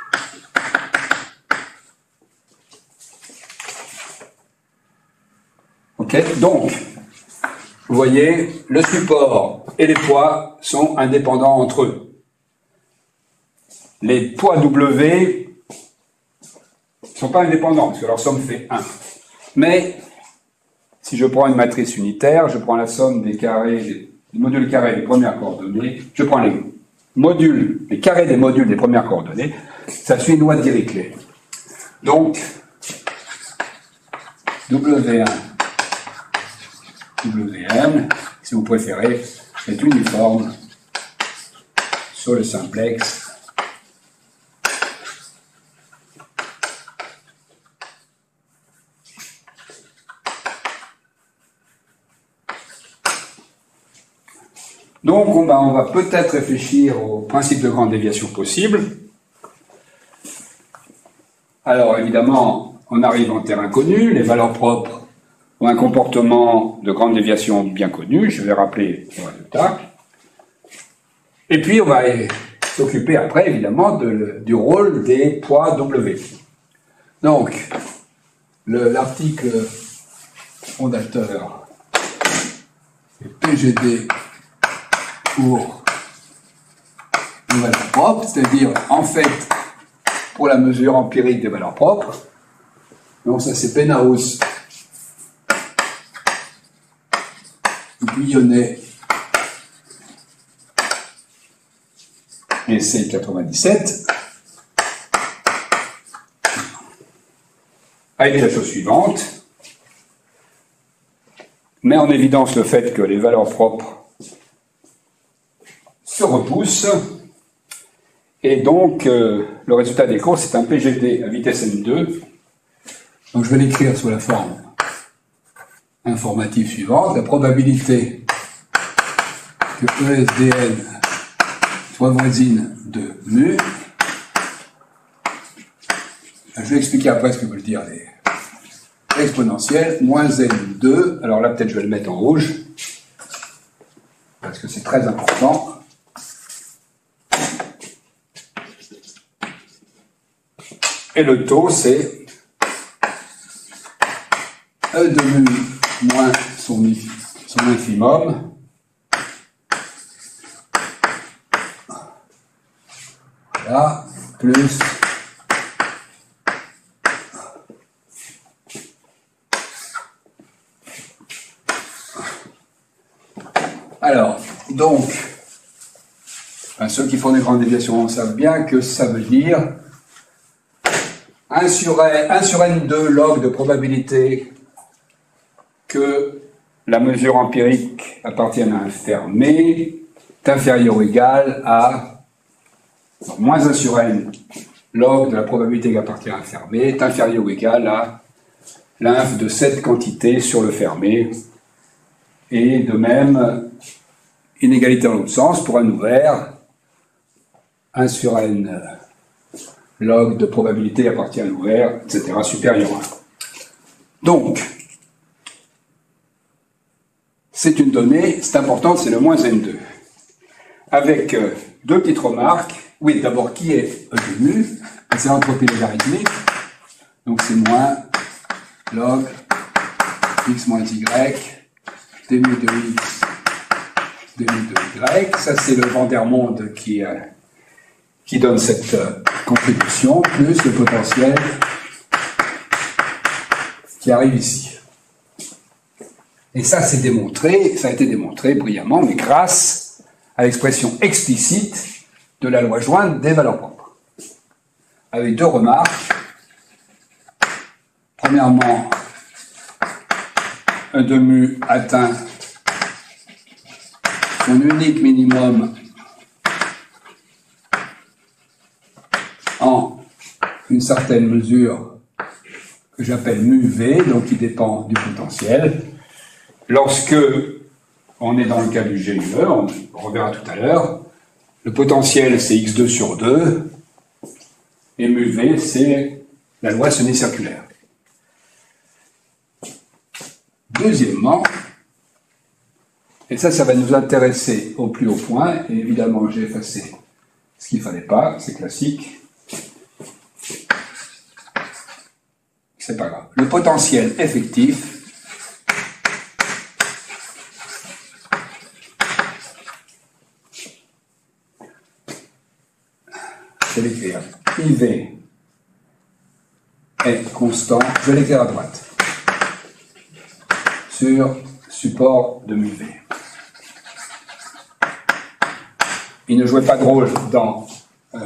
Ok, donc, vous voyez, le support et les poids sont indépendants entre eux. Les poids W ne sont pas indépendants, parce que leur somme fait un. Mais, si je prends une matrice unitaire, je prends la somme des carrés, des modules carrés des premières coordonnées, je prends les modules, les carrés des modules des premières coordonnées, ça suit une loi de Dirichlet. Donc, W un, W n, si vous préférez, est uniforme sur le simplex Donc on va, on va peut-être réfléchir au principe de grande déviation possible. Alors évidemment, on arrive en terrain connu, les valeurs propres ont un comportement de grande déviation bien connu, je vais rappeler le résultat. Et puis on va s'occuper après évidemment de, du rôle des poids W. Donc, l'article fondateur est P G D pour une valeur propre, c'est-à-dire en fait pour la mesure empirique des valeurs propres. Donc ça c'est Penhaus, Guyonnet et C quatre-vingt-dix-sept. Avec la chose suivante, met en évidence le fait que les valeurs propres se repoussent, et donc euh, le résultat des courses c'est un P G D à vitesse M deux. Donc je vais l'écrire sous la forme informative suivante. La probabilité que E S D N soit voisine de mu. Je vais expliquer après ce que veulent dire les exponentielles. Moins N deux. Alors là, peut-être je vais le mettre en rouge. Parce que c'est très important. Et le taux, c'est E de mu moins son, son infimum. Voilà. Plus alors, donc, enfin, ceux qui font des grandes déviations savent bien que ça veut dire un sur N deux log de probabilité que la mesure empirique appartienne à un fermé est inférieur ou égal à donc, moins un sur N log de la probabilité qui appartient à un fermé est inférieur ou égal à l'inf de cette quantité sur le fermé. Et de même, inégalité dans l'autre sens, pour un ouvert, un sur N log de probabilité appartient à l'ouvert, et cetera, supérieur à un. Donc, c'est une donnée, c'est important, c'est le moins N deux. Avec euh, deux petites remarques. Oui, d'abord, qui est E de mu? C'est l'entropie logarithmique. Donc, c'est moins log x moins y d mu de x d mu de y. Ça, c'est le Vandermonde qui, euh, qui donne cette euh, contribution, plus le potentiel qui arrive ici. Et ça, c'est démontré, ça a été démontré brillamment, mais grâce à l'expression explicite de la loi jointe des valeurs propres. Avec deux remarques. Premièrement, E de mu atteint son unique minimum en une certaine mesure que j'appelle mu V, donc qui dépend du potentiel. Lorsque on est dans le cas du G U E, on reverra tout à l'heure, le potentiel c'est x deux sur deux, et mu V c'est la loi semi-circulaire. Deuxièmement, et ça, ça va nous intéresser au plus haut point, et évidemment j'ai effacé ce qu'il ne fallait pas, c'est classique. C'est pas grave. Le potentiel effectif je vais l'écrire. I V est constant, je vais l'écrire à droite, sur support de mu V. Il ne jouait pas de rôle dans euh,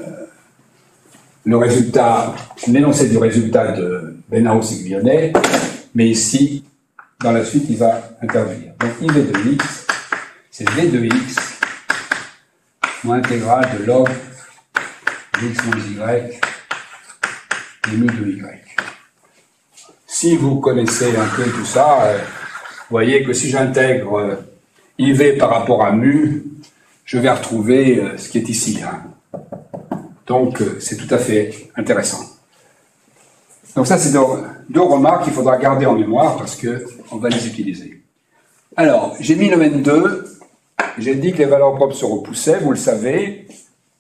le résultat, l'énoncé du résultat de Penhaus et Guyonnet, mais ici, dans la suite, il va intervenir. Donc I V de x, c'est V de x moins intégrale de log x moins y et mu de y. Si vous connaissez un peu tout ça, euh, vous voyez que si j'intègre euh, I V par rapport à mu, je vais retrouver euh, ce qui est ici. Hein. Donc, euh, c'est tout à fait intéressant. Donc ça, c'est deux, deux remarques qu'il faudra garder en mémoire parce qu'on va les utiliser. Alors, j'ai mis le N deux. J'ai dit que les valeurs propres se repoussaient, vous le savez.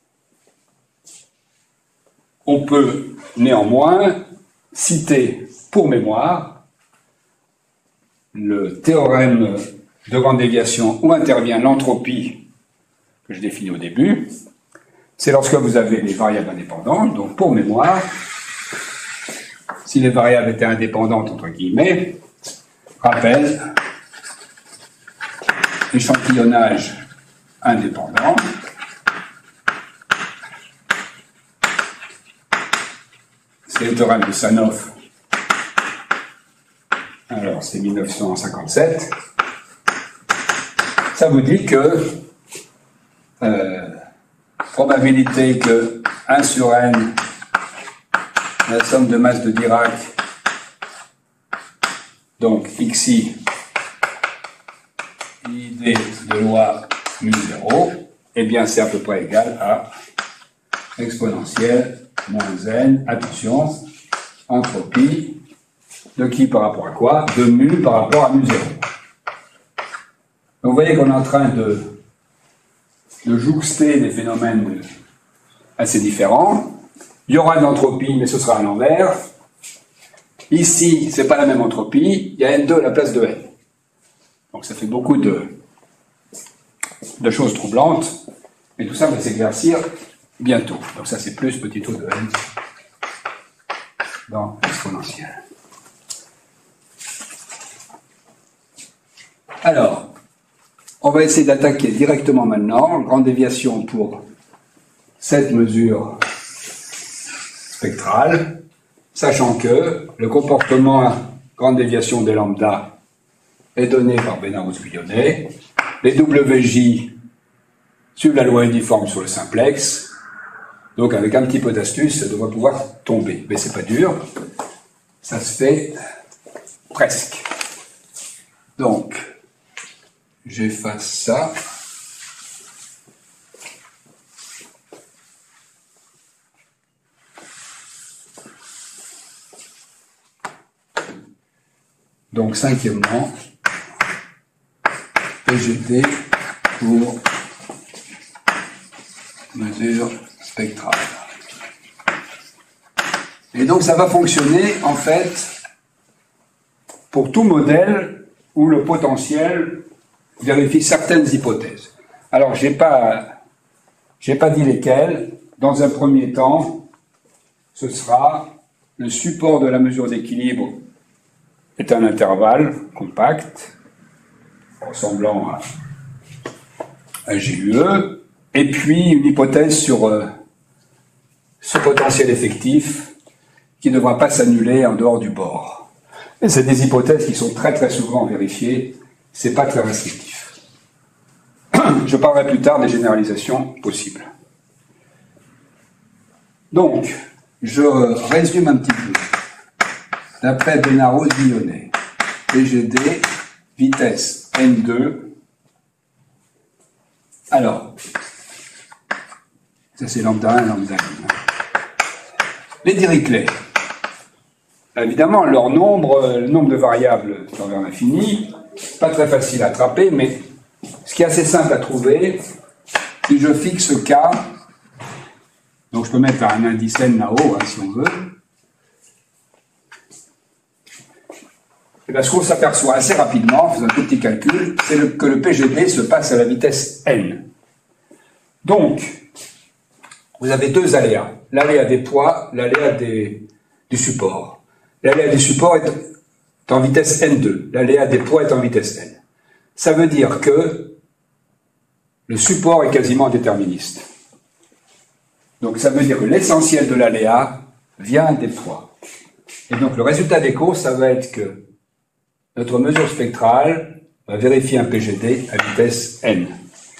On peut néanmoins citer pour mémoire le théorème de grande déviation où intervient l'entropie que je définis au début. C'est lorsque vous avez les variables indépendantes. Donc pour mémoire, si les variables étaient indépendantes, entre guillemets, rappel, échantillonnage indépendant, c'est le théorème de Sanoff. Alors, c'est mille neuf cent cinquante-sept. Ça vous dit que euh, probabilité que un sur n, la somme de masse de Dirac, donc xi, id de loi mu zéro, eh bien c'est à peu près égal à exponentielle moins n, attention, entropie, de qui par rapport à quoi? De mu par rapport à mu zéro. Donc vous voyez qu'on est en train de, de jouxter des phénomènes assez différents. Il y aura de l'entropie, mais ce sera à l'envers. Ici, c'est pas la même entropie, il y a N deux à la place de N. Donc ça fait beaucoup de, de choses troublantes, mais tout ça va s'éclaircir bientôt. Donc ça c'est plus petit o de N dans l'exponentielle. Alors, on va essayer d'attaquer directement maintenant, grande déviation pour cette mesure spectrale, sachant que le comportement grande déviation des lambda est donné par Benarous-Guyonnet, les W J suivent la loi uniforme sur le simplex, donc avec un petit peu d'astuce, ça devrait pouvoir tomber, mais c'est pas dur, ça se fait presque. Donc, j'efface ça. Donc, cinquièmement, P G T pour mesure spectrale. Et donc, ça va fonctionner, en fait, pour tout modèle où le potentiel vérifie certaines hypothèses. Alors, je n'ai pas, j'ai pas dit lesquelles. Dans un premier temps, ce sera le support de la mesure d'équilibre est un intervalle compact, ressemblant à, à G U E, et puis une hypothèse sur euh, ce potentiel effectif qui ne devra pas s'annuler en dehors du bord. Et c'est des hypothèses qui sont très très souvent vérifiées, c'est pas très restrictif. Je parlerai plus tard des généralisations possibles. Donc, je résume un petit peu. D'après Benarous-Guyonnet, P G D, vitesse N deux. Alors, ça c'est lambda un, lambda deux. Les Dirichlet. Évidemment, leur nombre, le nombre de variables tend vers l'infini, pas très facile à attraper, mais ce qui est assez simple à trouver, si je fixe K, donc je peux mettre un indice N là-haut, hein, si on veut, et bien, ce qu'on s'aperçoit assez rapidement, en faisant un tout petit calcul, c'est le, que le P G D se passe à la vitesse N. Donc, vous avez deux aléas. L'aléa des poids, l'aléa des, du support. L'aléa du support est en vitesse N deux. L'aléa des poids est en vitesse N. Ça veut dire que le support est quasiment déterministe. Donc, ça veut dire que l'essentiel de l'aléa vient des poids. Et donc, le résultat des courses, ça va être que notre mesure spectrale va vérifier un P G D à vitesse N.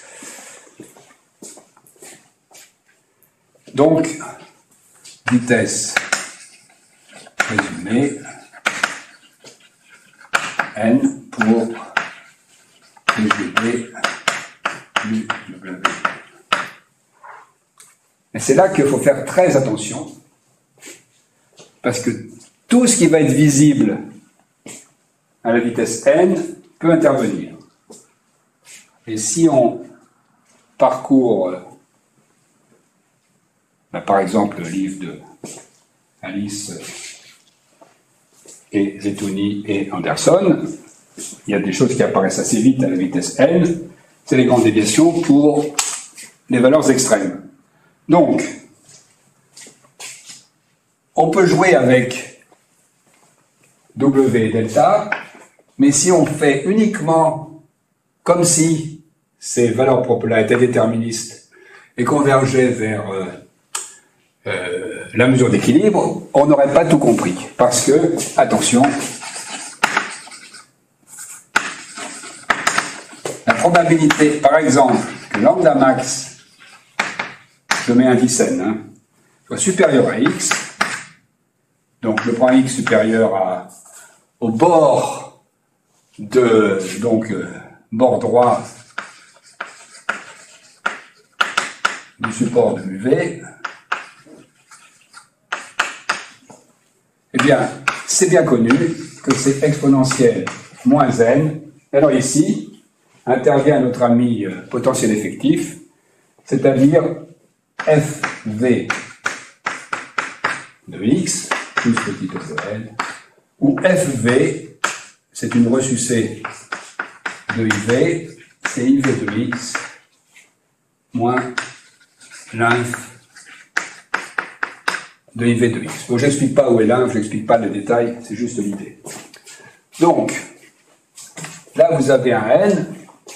Donc, vitesse résumée N pour plus D P plus W. Et c'est là qu'il faut faire très attention, parce que tout ce qui va être visible à la vitesse n peut intervenir. Et si on parcourt, ben par exemple, le livre de Alice et Zeitouni et Anderson, il y a des choses qui apparaissent assez vite à la vitesse n, c'est les grandes déviations pour les valeurs extrêmes. Donc, on peut jouer avec W et delta, mais si on fait uniquement comme si ces valeurs propres-là étaient déterministes et convergeaient vers euh, euh, la mesure d'équilibre, on n'aurait pas tout compris. Parce que, attention, la probabilité, par exemple, que lambda max, je mets un dixaine, hein, soit supérieur à x, donc je prends x supérieur à, au bord de, donc, euh, bord droit du support de mu v, eh bien, c'est bien connu que c'est exponentielle moins n. Alors ici, intervient notre ami euh, potentiel effectif, c'est-à-dire fv de x plus petit o de n, où fv, c'est une ressucée de iv, c'est iv de x moins l'inf de iv de x. Bon, je n'explique pas où est l'inf, je n'explique pas le détail, c'est juste l'idée. Donc, là vous avez un n,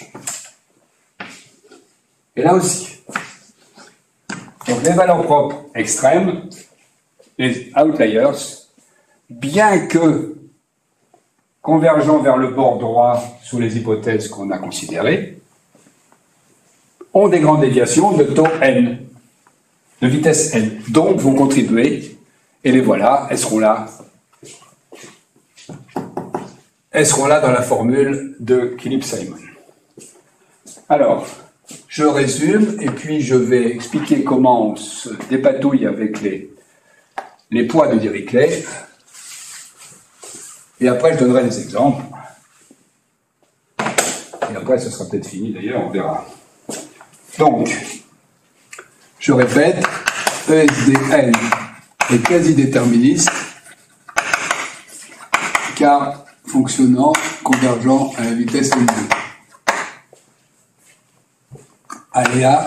et là aussi. Donc les valeurs propres extrêmes, les outliers, bien que convergeant vers le bord droit sous les hypothèses qu'on a considérées, ont des grandes déviations de taux n, de vitesse n, donc vont contribuer, et les voilà, elles seront là, elles seront là dans la formule de Philip-Simon. Alors, je résume, et puis je vais expliquer comment on se dépatouille avec les, les poids de Dirichlet, et après je donnerai des exemples, et après ce sera peut-être fini d'ailleurs, on verra. Donc, je répète, E S D N est quasi déterministe, car fonctionnant, convergent à la vitesse n deux. Aléa.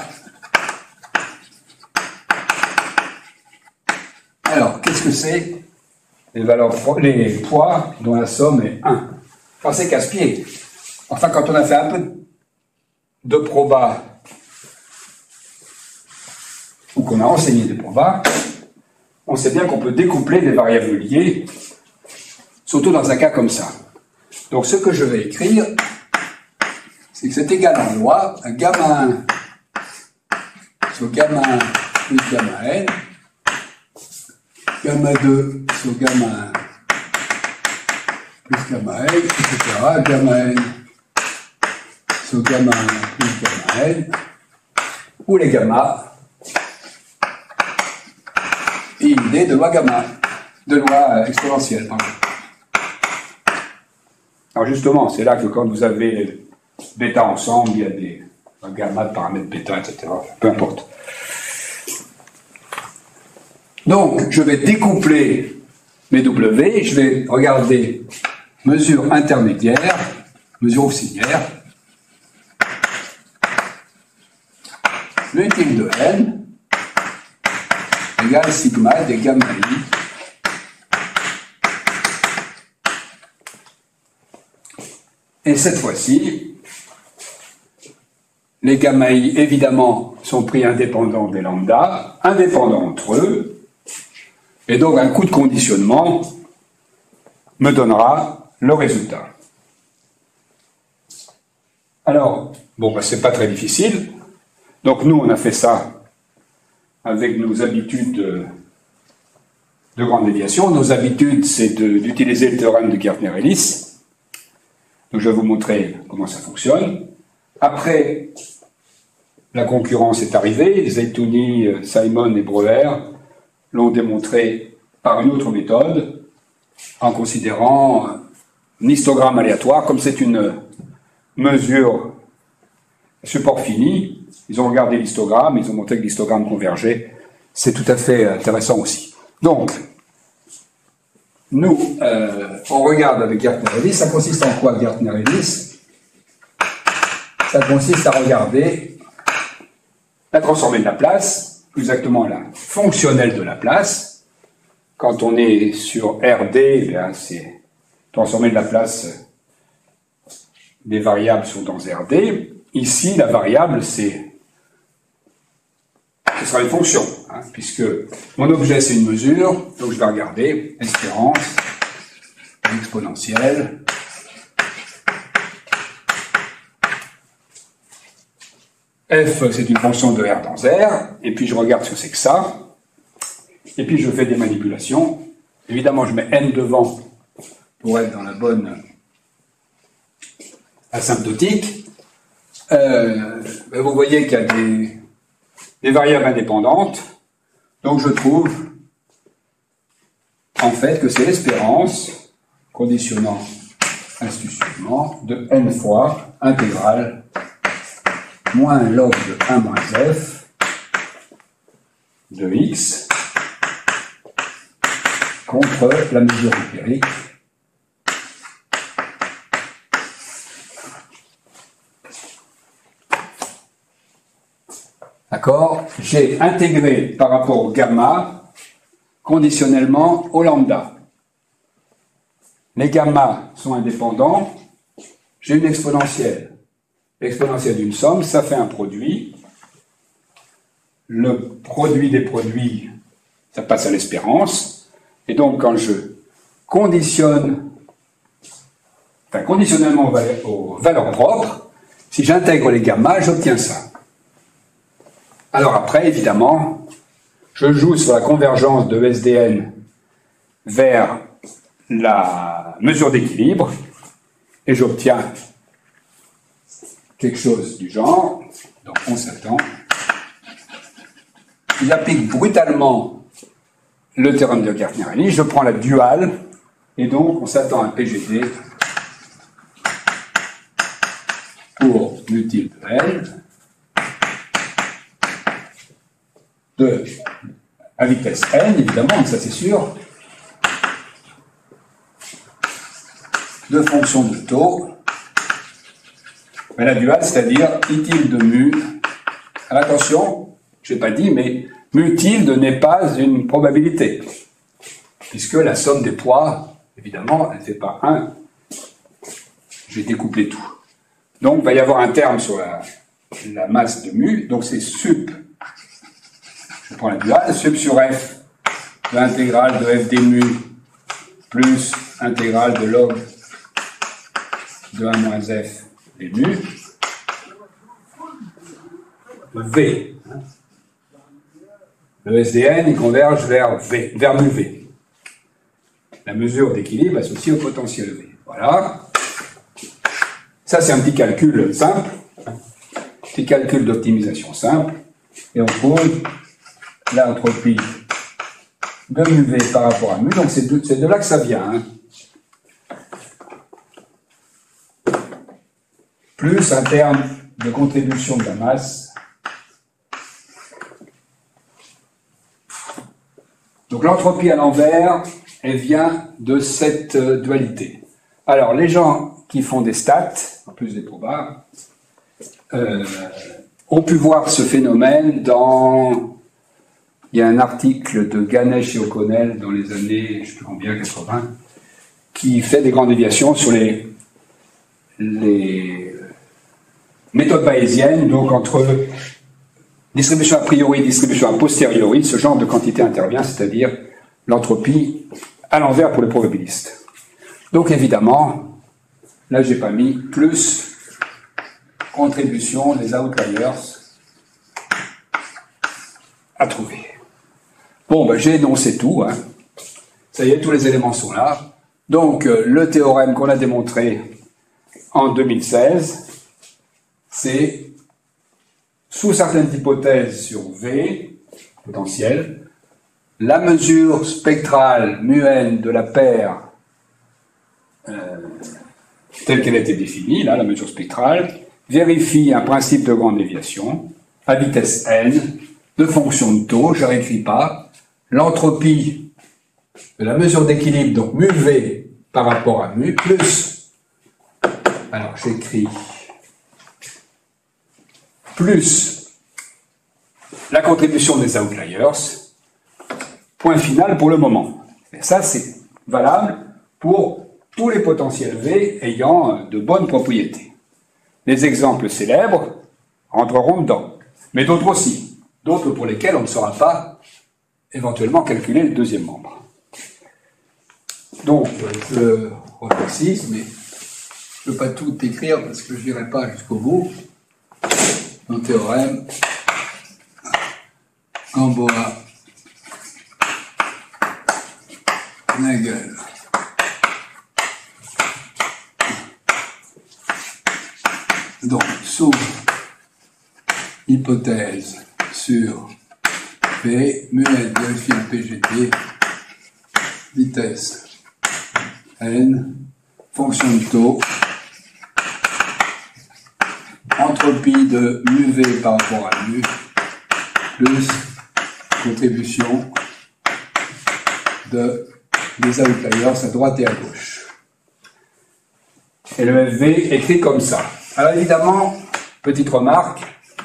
Alors, qu'est-ce que c'est les valeurs, les poids dont la somme est un? Enfin, c'est casse-pied. Enfin, quand on a fait un peu de proba, ou qu'on a enseigné des probas, on sait bien qu'on peut découpler des variables liées, surtout dans un cas comme ça. Donc, ce que je vais écrire, c'est que c'est égal en loi à gamma un sur gamma un plus gamma n, gamma deux sur gamma un plus gamma n, et cetera, gamma n sur gamma un plus gamma n, où les gamma et une idée de loi gamma, de loi exponentielle, pardon. Alors justement, c'est là que quand vous avez bêta ensemble, il y a des gamma de paramètres bêta, et cetera. Peu importe. Donc, je vais découpler mes W, je vais regarder mesure intermédiaire, mesure auxiliaire, l'utile de n égale sigma des gamma i et cette fois-ci, les gamma i, évidemment, sont pris indépendants des lambda, indépendants entre eux, et donc un coup de conditionnement me donnera le résultat. Alors, bon, ben, c'est pas très difficile. Donc nous, on a fait ça avec nos habitudes de, de grande déviation. Nos habitudes, c'est d'utiliser le théorème de Gertner-Ellis. Donc je vais vous montrer comment ça fonctionne. Après, la concurrence est arrivée. Zeitouni, Simon et Breuer l'ont démontré par une autre méthode, en considérant un histogramme aléatoire. Comme c'est une mesure support fini, ils ont regardé l'histogramme, ils ont montré que l'histogramme convergeait. C'est tout à fait intéressant aussi. Donc, nous, euh, on regarde avec Gertner-Ellis. Ça consiste en quoi, Gertner-Ellis? Ça consiste à regarder la transformée de Laplace, exactement la fonctionnelle de Laplace. Quand on est sur R D, eh c'est transformée de Laplace des variables sont dans R D. Ici, la variable, c'est ce sera une fonction, hein, puisque mon objet, c'est une mesure, donc je vais regarder espérance exponentielle f, c'est une fonction de R dans R, et puis je regarde ce que c'est que ça, et puis je fais des manipulations. Évidemment, je mets n devant pour être dans la bonne asymptotique. Euh, vous voyez qu'il y a des des variables indépendantes, donc je trouve en fait que c'est l'espérance, conditionnant astucieusement, de n fois intégrale moins log de un moins f de x contre la mesure empirique D'accord? J'ai intégré par rapport au gamma conditionnellement au lambda. Les gamma sont indépendants. J'ai une exponentielle. L'exponentielle d'une somme, ça fait un produit. Le produit des produits, ça passe à l'espérance. Et donc, quand je conditionne, enfin, conditionnellement aux valeurs propres, si j'intègre les gamma, j'obtiens ça. Alors après, évidemment, je joue sur la convergence de S D N vers la mesure d'équilibre et j'obtiens quelque chose du genre. Donc on s'attend. Il applique brutalement le théorème de Gertner-Ellis. Je prends la duale et donc on s'attend à un P G D pour multiple de L. De, à vitesse n, évidemment, ça c'est sûr, de fonction de taux, mais la duale, c'est-à-dire I tilde mu. Alors attention, je n'ai pas dit, mais mu tilde n'est pas une probabilité, puisque la somme des poids, évidemment, elle ne fait pas un. J'ai découplé tout. Donc, il va y avoir un terme sur la, la masse de mu, donc c'est sup. Je prends la duale, sup sur f de l'intégrale de f d mu plus intégrale de log de un moins f d mu, v. Le S D N, il converge vers v, vers mu v. La mesure d'équilibre associée au potentiel v. Voilà. Ça, c'est un petit calcul simple, petit calcul d'optimisation simple, et on trouve l'entropie de mu v par rapport à mu, donc c'est de, c'est de là que ça vient. Hein. Plus un terme de contribution de la masse. Donc l'entropie à l'envers, elle vient de cette euh, dualité. Alors les gens qui font des stats, en plus des probas, euh, ont pu voir ce phénomène dans... Il y a un article de Ganesh et O'Connell dans les années, je ne sais plus combien, quatre-vingts, qui fait des grandes déviations sur les, les méthodes bayésiennes, donc entre distribution a priori et distribution a posteriori, ce genre de quantité intervient, c'est-à-dire l'entropie à l'envers pour les probabilistes. Donc évidemment, là j'ai pas mis plus contribution des outliers à trouver. Bon, ben, j'ai énoncé tout. Hein. Ça y est, tous les éléments sont là. Donc, euh, le théorème qu'on a démontré en deux mille seize, c'est sous certaines hypothèses sur V, potentiel, la mesure spectrale mu-n de la paire euh, telle qu'elle a été définie, là, la mesure spectrale, vérifie un principe de grande déviation à vitesse n de fonction de taux, je ne réécris pas, l'entropie de la mesure d'équilibre, donc mu v par rapport à mu, plus, alors j'écris, plus la contribution des outliers, point final pour le moment. Et ça, c'est valable pour tous les potentiels V ayant de bonnes propriétés. Les exemples célèbres rentreront dedans, mais d'autres aussi, d'autres pour lesquels on ne saura pas éventuellement calculer le deuxième membre. Donc, je reprécise, mais je ne peux pas tout écrire parce que je n'irai pas jusqu'au bout. Mon théorème, Gamboa, Nagel. Donc, sous hypothèse sur P, mu n vérifie le P G D, vitesse n, fonction de taux, entropie de mu v par rapport à mu, plus contribution de, des outliers à droite et à gauche. Et le F V écrit comme ça. Alors évidemment, petite remarque,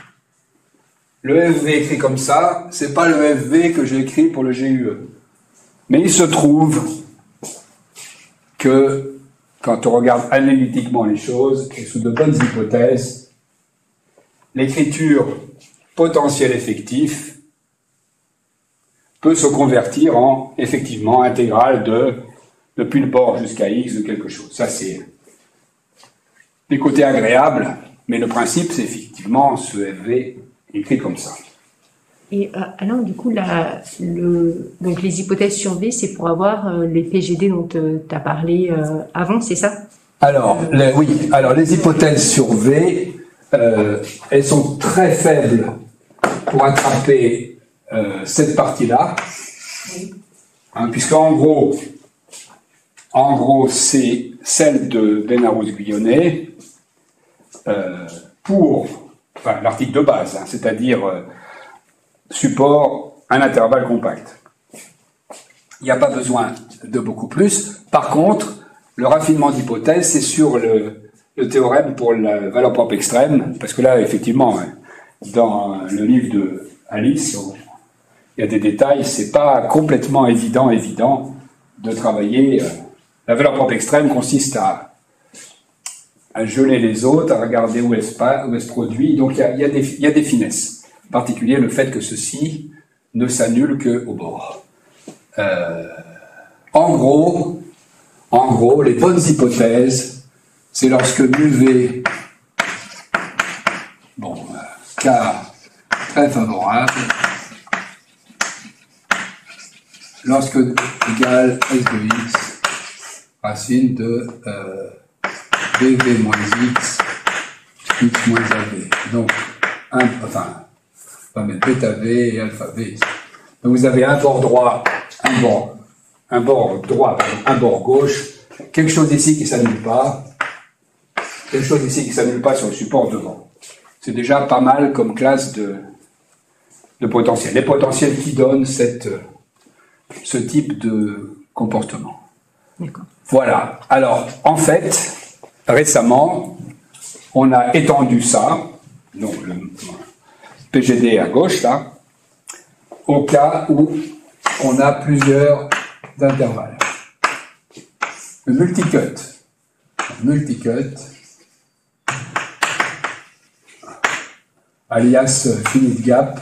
le F V écrit comme ça, c'est pas le F V que j'ai écrit pour le G U E. Mais il se trouve que, quand on regarde analytiquement les choses, et sous de bonnes hypothèses, l'écriture potentiel effectif peut se convertir en, effectivement, intégrale de, depuis le bord jusqu'à x de quelque chose. Ça, c'est des côtés agréables, mais le principe, c'est effectivement ce F V écrit comme ça. Et euh, alors, du coup, la, le, donc les hypothèses sur V, c'est pour avoir euh, les P G D dont euh, tu as parlé euh, avant, c'est ça? Alors, les, oui, alors les hypothèses sur V, euh, elles sont très faibles pour attraper euh, cette partie-là, oui. Hein, puisqu'en gros, en gros, c'est celle de Benarous-Guillonnet euh, pour, enfin, l'article de base, hein, c'est-à-dire euh, support un intervalle compact. Il n'y a pas besoin de beaucoup plus. Par contre, le raffinement d'hypothèse, c'est sur le, le théorème pour la valeur propre extrême, parce que là, effectivement, dans le livre de Alice, il y a des détails, c'est pas complètement évident, évident de travailler. La valeur propre extrême consiste à, à geler les autres, à regarder où est-ce où est-ce produit. Donc il y a, il y a des, il y a des finesses. En particulier le fait que ceci ne s'annule qu'au bord. Euh, en gros, en gros, les bonnes hypothèses, c'est lorsque mu v, bon, cas très favorable, lorsque égal s de x, racine de euh, bv moins x, x moins av. Donc, un, enfin, on va mettre bêta v et alpha v. Donc vous avez un bord droit, un bord, un bord droit, un bord gauche, quelque chose ici qui ne s'annule pas, quelque chose ici qui ne s'annule pas sur le support devant. C'est déjà pas mal comme classe de, de potentiel. Les potentiels qui donnent cette, ce type de comportement. D'accord. Voilà. Alors, en fait, récemment, on a étendu ça, donc le P G D à gauche, là, au cas où on a plusieurs intervalles. Le multicut. Multicut, alias finite gap,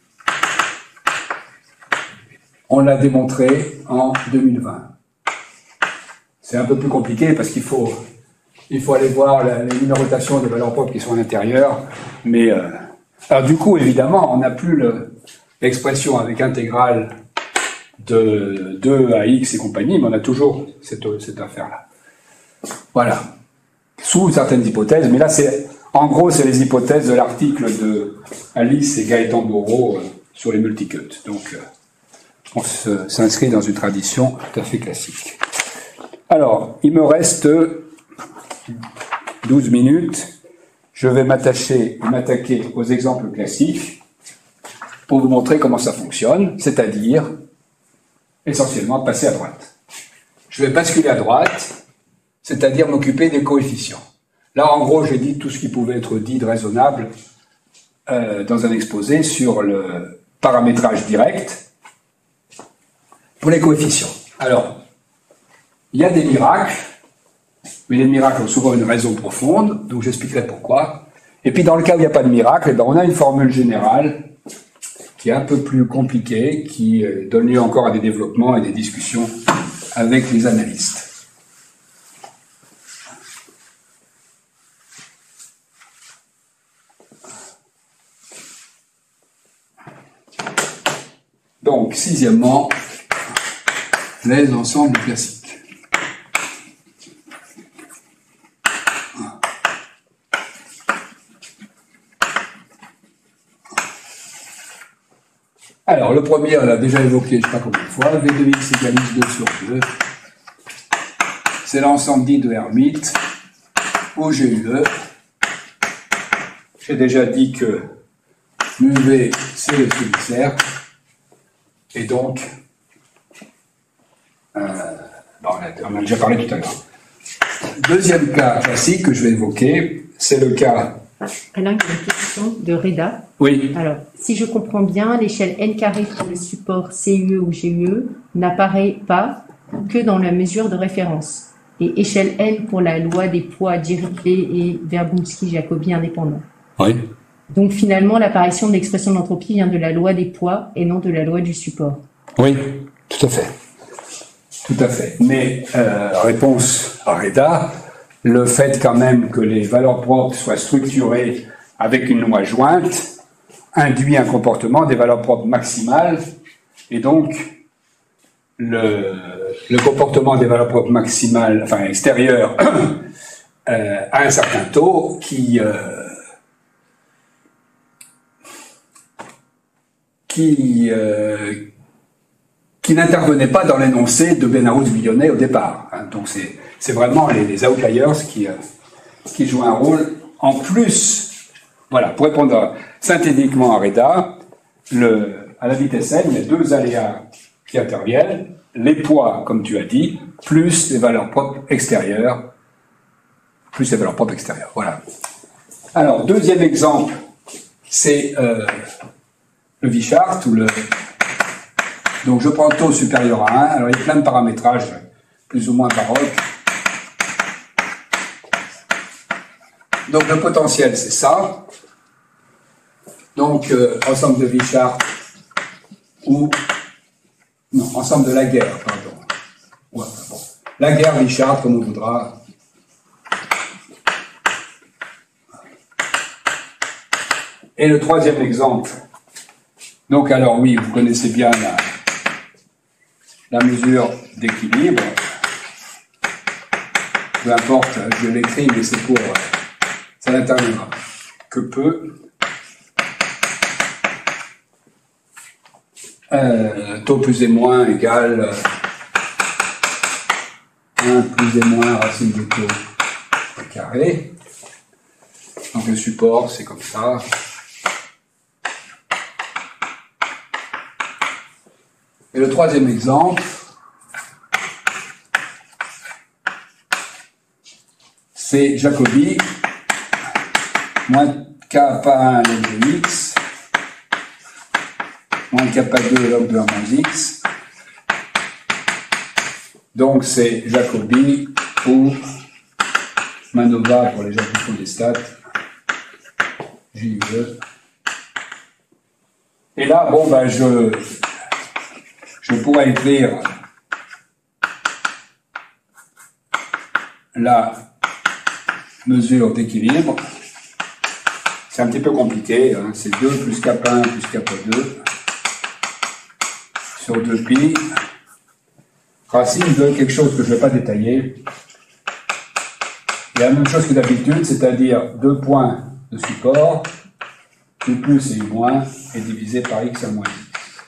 on l'a démontré en deux mille vingt. C'est un peu plus compliqué parce qu'il faut, il faut aller voir la, les numérotations des valeurs propres qui sont à l'intérieur, mais euh, alors du coup, évidemment, on n'a plus l'expression avec intégrale de deux à x et compagnie, mais on a toujours cette, cette affaire-là. Voilà. sous certaines hypothèses, mais là, c'est, en gros, c'est les hypothèses de l'article de Alice et Gaëtan Bourreau euh, sur les multicuts. Donc, euh, on se, s'inscrit dans une tradition tout à fait classique. Alors, il me reste douze minutes. Je vais m'attacher, m'attaquer aux exemples classiques pour vous montrer comment ça fonctionne, c'est-à-dire, essentiellement, passer à droite. Je vais basculer à droite, c'est-à-dire m'occuper des coefficients. Là, en gros, j'ai dit tout ce qui pouvait être dit de raisonnable euh, dans un exposé sur le paramétrage direct pour les coefficients. Alors, il y a des miracles, mais les miracles ont souvent une raison profonde, donc j'expliquerai pourquoi. Et puis, dans le cas où il n'y a pas de miracle, eh ben, on a une formule générale qui est un peu plus compliquée, qui euh, donne lieu encore à des développements et des discussions avec les analystes. Donc, sixièmement, les ensembles classiques. Alors, le premier, on l'a déjà évoqué, je ne sais pas combien de fois, V de x égale x deux sur deux. C'est l'ensemble dit de Hermite, où j'ai eu le. J'ai déjà dit que mu V, c'est le cercle. Et donc, euh, bon, on, a, on a déjà parlé tout à l'heure. Deuxième cas classique que je vais évoquer, c'est le cas... Alain, il y a une question de Reda. Oui. Alors, si je comprends bien, l'échelle n carré pour le support C U E ou G U E n'apparaît pas que dans la mesure de référence. Et échelle n pour la loi des poids Dirichlet et Verbunski-Jacobi indépendants. Oui. Donc finalement, l'apparition de l'expression de l'entropie vient de la loi des poids et non de la loi du support. Oui, tout à fait. Tout à fait. Mais, euh, réponse à Reda, le fait quand même que les valeurs propres soient structurées avec une loi jointe induit un comportement des valeurs propres maximales, et donc le, le comportement des valeurs propres maximales, enfin extérieures, euh, a un certain taux qui... Euh, qui, euh, qui n'intervenait pas dans l'énoncé de Benarous-Billonnet au départ. Hein. Donc c'est, c'est vraiment les, les outliers qui, euh, qui jouent un rôle en plus. Voilà, pour répondre synthétiquement à Reda, le, à la vitesse n, il y a deux aléas qui interviennent, les poids, comme tu as dit, plus les valeurs propres extérieures, plus les valeurs propres extérieures. Voilà. Alors, deuxième exemple, c'est... Euh, le Wishart, ou le... Donc je prends taux supérieur à un, alors il y a plein de paramétrages plus ou moins baroques. Donc le potentiel c'est ça. Donc euh, ensemble de Wishart, ou... Non, ensemble de Laguerre, pardon. Ouais, bon. Laguerre, Wishart, comme on voudra. Et le troisième exemple, donc alors oui, vous connaissez bien la, la mesure d'équilibre. Peu importe, je l'écris, mais c'est pour... ça n'interviendra que peu. Euh, taux plus et moins égale un plus et moins racine de taux au carré. Donc le support, c'est comme ça. Et le troisième exemple, c'est Jacobi, moins kappa un log de x, moins kappa deux log de un moins x. Donc c'est Jacobi ou Manova pour les gens qui font des stats, J U E. Et là, bon, ben je... Je pourrais écrire la mesure d'équilibre. C'est un petit peu compliqué, hein. C'est deux plus kappa un plus kappa deux sur deux pi, racine de quelque chose que je ne vais pas détailler. Et la même chose que d'habitude, c'est-à-dire deux points de support, U plus et U moins, est divisé par X à moins X.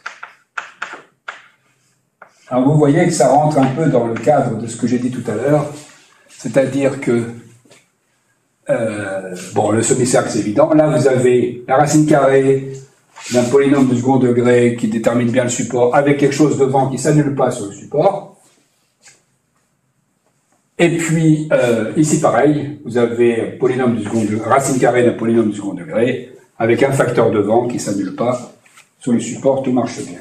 Alors vous voyez que ça rentre un peu dans le cadre de ce que j'ai dit tout à l'heure, c'est-à-dire que, euh, bon, le semi-cercle c'est évident, là vous avez la racine carrée d'un polynôme de second degré qui détermine bien le support avec quelque chose devant qui ne s'annule pas sur le support. Et puis, euh, ici pareil, vous avez polynôme du second degré, racine carrée d'un polynôme du second degré avec un facteur devant qui ne s'annule pas sur le support, tout marche bien.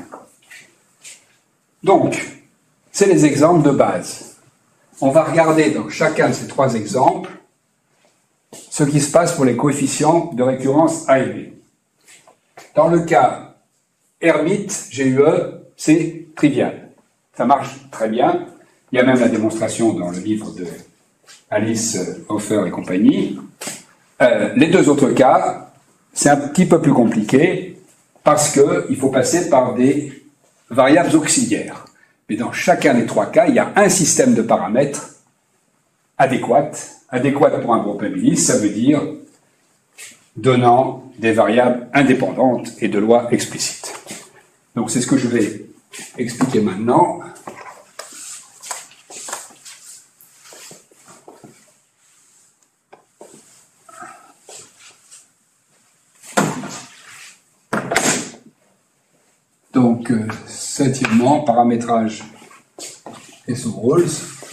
Donc, c'est les exemples de base. On va regarder dans chacun de ces trois exemples ce qui se passe pour les coefficients de récurrence A et B. Dans le cas Hermite, G U E, c'est trivial. Ça marche très bien. Il y a même la démonstration dans le livre de Alice Hofer et compagnie. Euh, les deux autres cas, c'est un petit peu plus compliqué parce qu'il faut passer par des variables auxiliaires. Mais dans chacun des trois cas, il y a un système de paramètres adéquat. Adéquat pour un probabiliste, ça veut dire donnant des variables indépendantes et de lois explicites. Donc c'est ce que je vais expliquer maintenant. Donc, euh, septièmement, paramétrage et sous Rawls.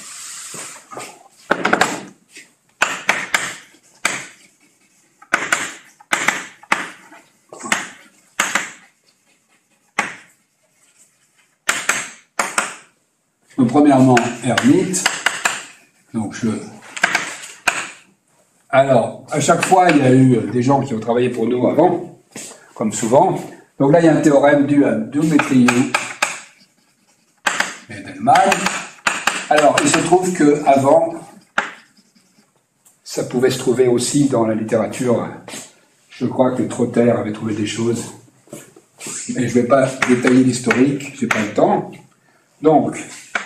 Donc, premièrement, Hermite. Donc, je... Alors, à chaque fois, il y a eu des gens qui ont travaillé pour nous avant, comme souvent. Donc là, il y a un théorème dû à Dumétriou et Edelman. Alors, il se trouve qu'avant, ça pouvait se trouver aussi dans la littérature. Je crois que Trotter avait trouvé des choses. Mais je ne vais pas détailler l'historique, je n'ai pas le temps. Donc,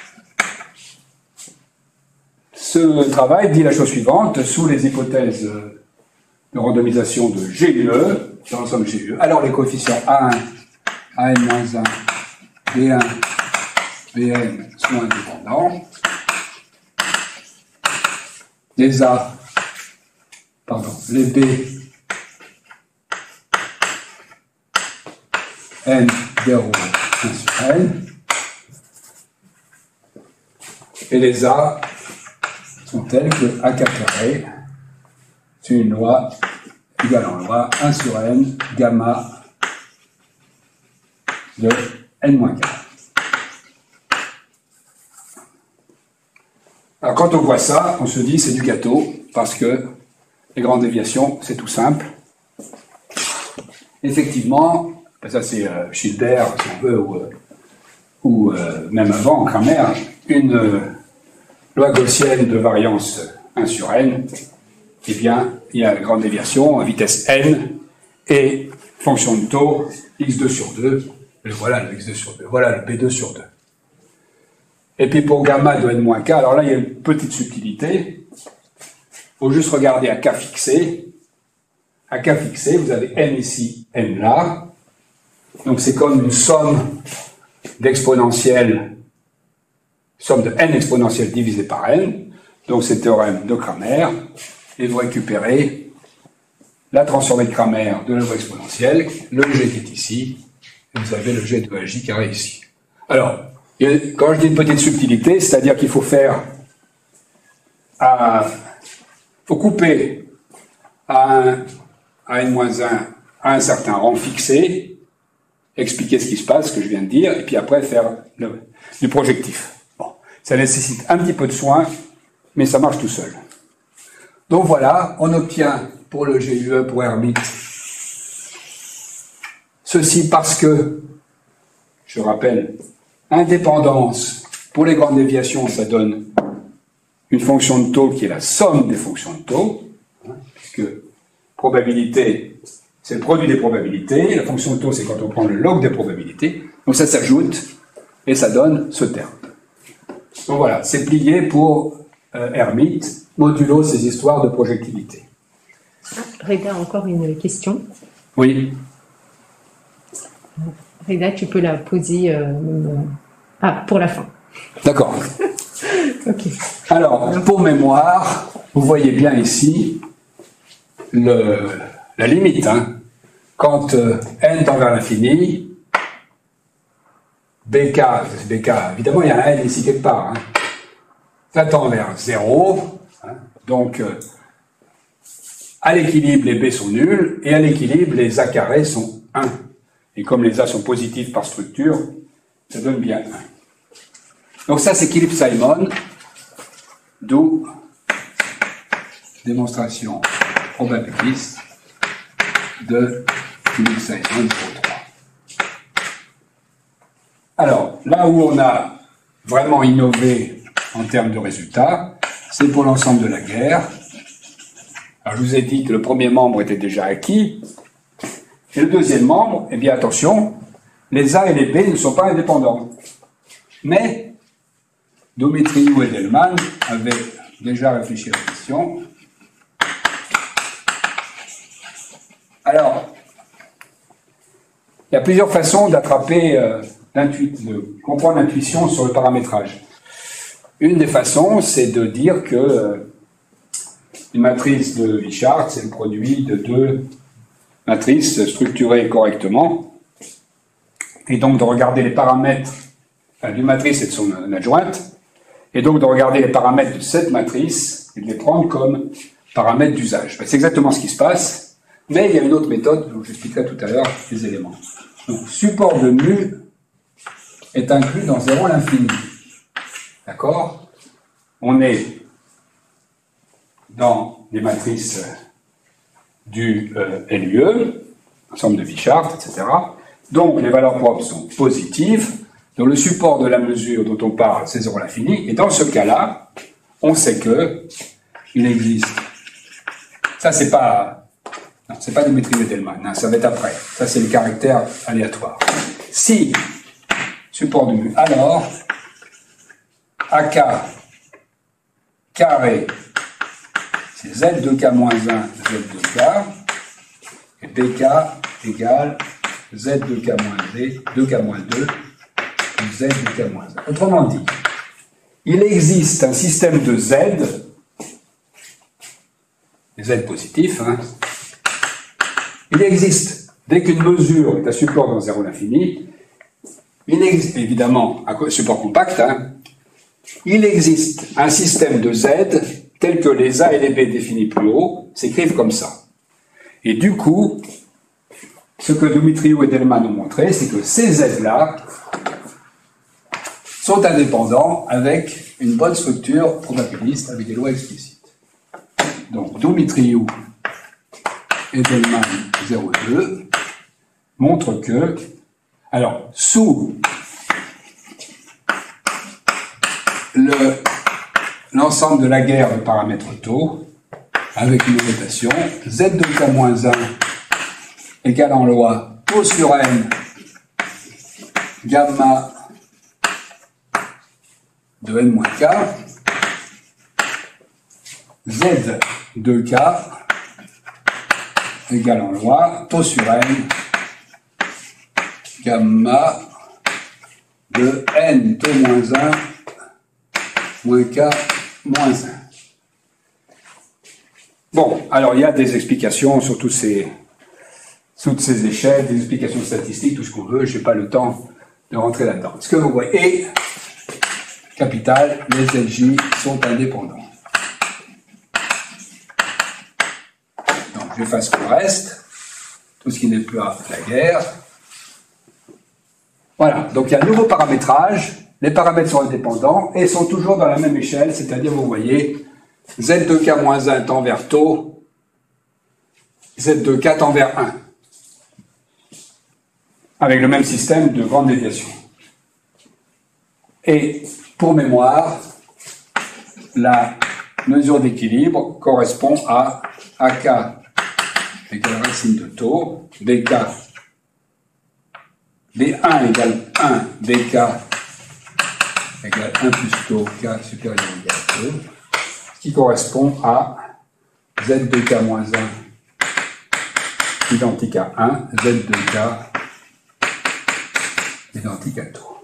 ce travail dit la chose suivante, sous les hypothèses de randomisation de G U E, dans l'ensemble G U E. Alors les coefficients A un, A N moins un, B un, B N sont indépendants. Les A, pardon, les B, N zéro, un sur N. Et les A sont tels que A K carré, c'est une loi égale en loi un sur N gamma de N moins quatre. Alors quand on voit ça, on se dit c'est du gâteau, parce que les grandes déviations, c'est tout simple. Effectivement, ça c'est euh, Schilder, si on veut, ou, ou euh, même avant, Kramer, une euh, loi gaussienne de variance un sur N, eh bien, il y a une grande déviation à vitesse N, et fonction de taux, x deux sur deux, et voilà le x deux sur deux, voilà le b deux sur deux. Et puis pour gamma de n moins k, alors là il y a une petite subtilité, il faut juste regarder à k fixé, à k fixé, vous avez n ici, n là, donc c'est comme une somme d'exponentielle, somme de n exponentielle divisée par n, donc c'est le théorème de Kramer, et vous récupérez la transformée de Kramer de la loi exponentielle, le G qui est ici, et vous avez le G de J carré ici. Alors, quand je dis une petite subtilité, c'est-à-dire qu'il faut faire, il faut couper à, un, à n moins un à un certain rang fixé, expliquer ce qui se passe, ce que je viens de dire, et puis après faire le, du projectif. Bon, ça nécessite un petit peu de soin, mais ça marche tout seul. Donc voilà, on obtient pour le G U E, pour Hermite, ceci parce que, je rappelle, indépendance, pour les grandes déviations, ça donne une fonction de taux qui est la somme des fonctions de taux, hein, puisque probabilité, c'est le produit des probabilités, la fonction de taux, c'est quand on prend le log des probabilités, donc ça s'ajoute, et ça donne ce terme. Donc voilà, c'est plié pour euh, Hermite, modulo ces histoires de projectivité. Reda, encore une question. Oui. Reda, tu peux la poser euh, ah, pour la fin. D'accord. Ok. Alors, pour mémoire, vous voyez bien ici le, la limite. Hein. Quand euh, n tend vers l'infini, bk, bk, évidemment il y a un n ici quelque part, hein. Ça tend vers zéro, hein. Donc euh, à l'équilibre les b sont nuls, et à l'équilibre les a carrés sont un. Et comme les a sont positifs par structure, ça donne bien un. Donc ça c'est Philip-Simon, d'où démonstration probabiliste de Philip-Simon pour trois. Alors, là où on a vraiment innové en termes de résultats, c'est pour l'ensemble de la guerre. Alors, je vous ai dit que le premier membre était déjà acquis, et le deuxième membre, eh bien attention, les A et les B ne sont pas indépendants. Mais Dumitriu et Delman avaient déjà réfléchi à la question. Alors, il y a plusieurs façons d'attraper, euh, de comprendre l'intuition sur le paramétrage. Une des façons, c'est de dire que euh, une matrice de Wishart, c'est le produit de deux matrices structurées correctement, et donc de regarder les paramètres enfin, d'une matrice et de son adjointe, et donc de regarder les paramètres de cette matrice et de les prendre comme paramètres d'usage. Ben, c'est exactement ce qui se passe, mais il y a une autre méthode, dont j'expliquerai tout à l'heure les éléments. Donc, support de mu est inclus dans zéro à l'infini. D'accord? On est dans les matrices du euh, L U E, ensemble de Wishart, et cetera. Donc, les valeurs propres sont positives. Donc, le support de la mesure dont on parle, c'est zéro à l'infini. Et dans ce cas-là, on sait que il existe. Ça, c'est pas... Non, c'est pas Dumitriu et Delman. Non, ça va être après. Ça, c'est le caractère aléatoire. Si support de mu, alors A K carré, c'est Z deux K moins un, Z deux K, et B K égale Z deux K moins D, deux K moins deux, Z deux K moins un. Autrement dit, il existe un système de Z, des Z positifs, hein. Il existe, dès qu'une mesure est à support dans zéro à l'infini, il existe, évidemment, un support compact, hein, il existe un système de Z tel que les A et les B définis plus haut s'écrivent comme ça. Et du coup, ce que Dumitriu et Delman ont montré, c'est que ces Z-là sont indépendants avec une bonne structure probabiliste avec des lois explicites. Donc, Dumitriu et Delman zéro deux montrent que, alors, sous le, l'ensemble de la guerre de paramètres taux, avec une notation, Z deux K moins un égale en loi taux sur N gamma de N moins K, Z deux K égale en loi taux sur N gamma de N taux moins un moins K moins un. Bon, alors il y a des explications sur tous ces, toutes ces échelles, des explications statistiques, tout ce qu'on veut, je n'ai pas le temps de rentrer là-dedans. Ce que vous voyez, et, capital, les L J sont indépendants. Donc j'efface le reste, tout ce qui n'est pas la guerre. Voilà, donc il y a un nouveau paramétrage, les paramètres sont indépendants et sont toujours dans la même échelle, c'est-à-dire, vous voyez, Z deux K moins un tend vers taux, Z deux K tend vers un, avec le même système de grande déviation. Et pour mémoire, la mesure d'équilibre correspond à A K égale racine de taux, B K, B un égale un, B K égale un plus taux, K supérieur ou égal à taux, qui correspond à z deux k moins un identique à un, z deux k identique à trois.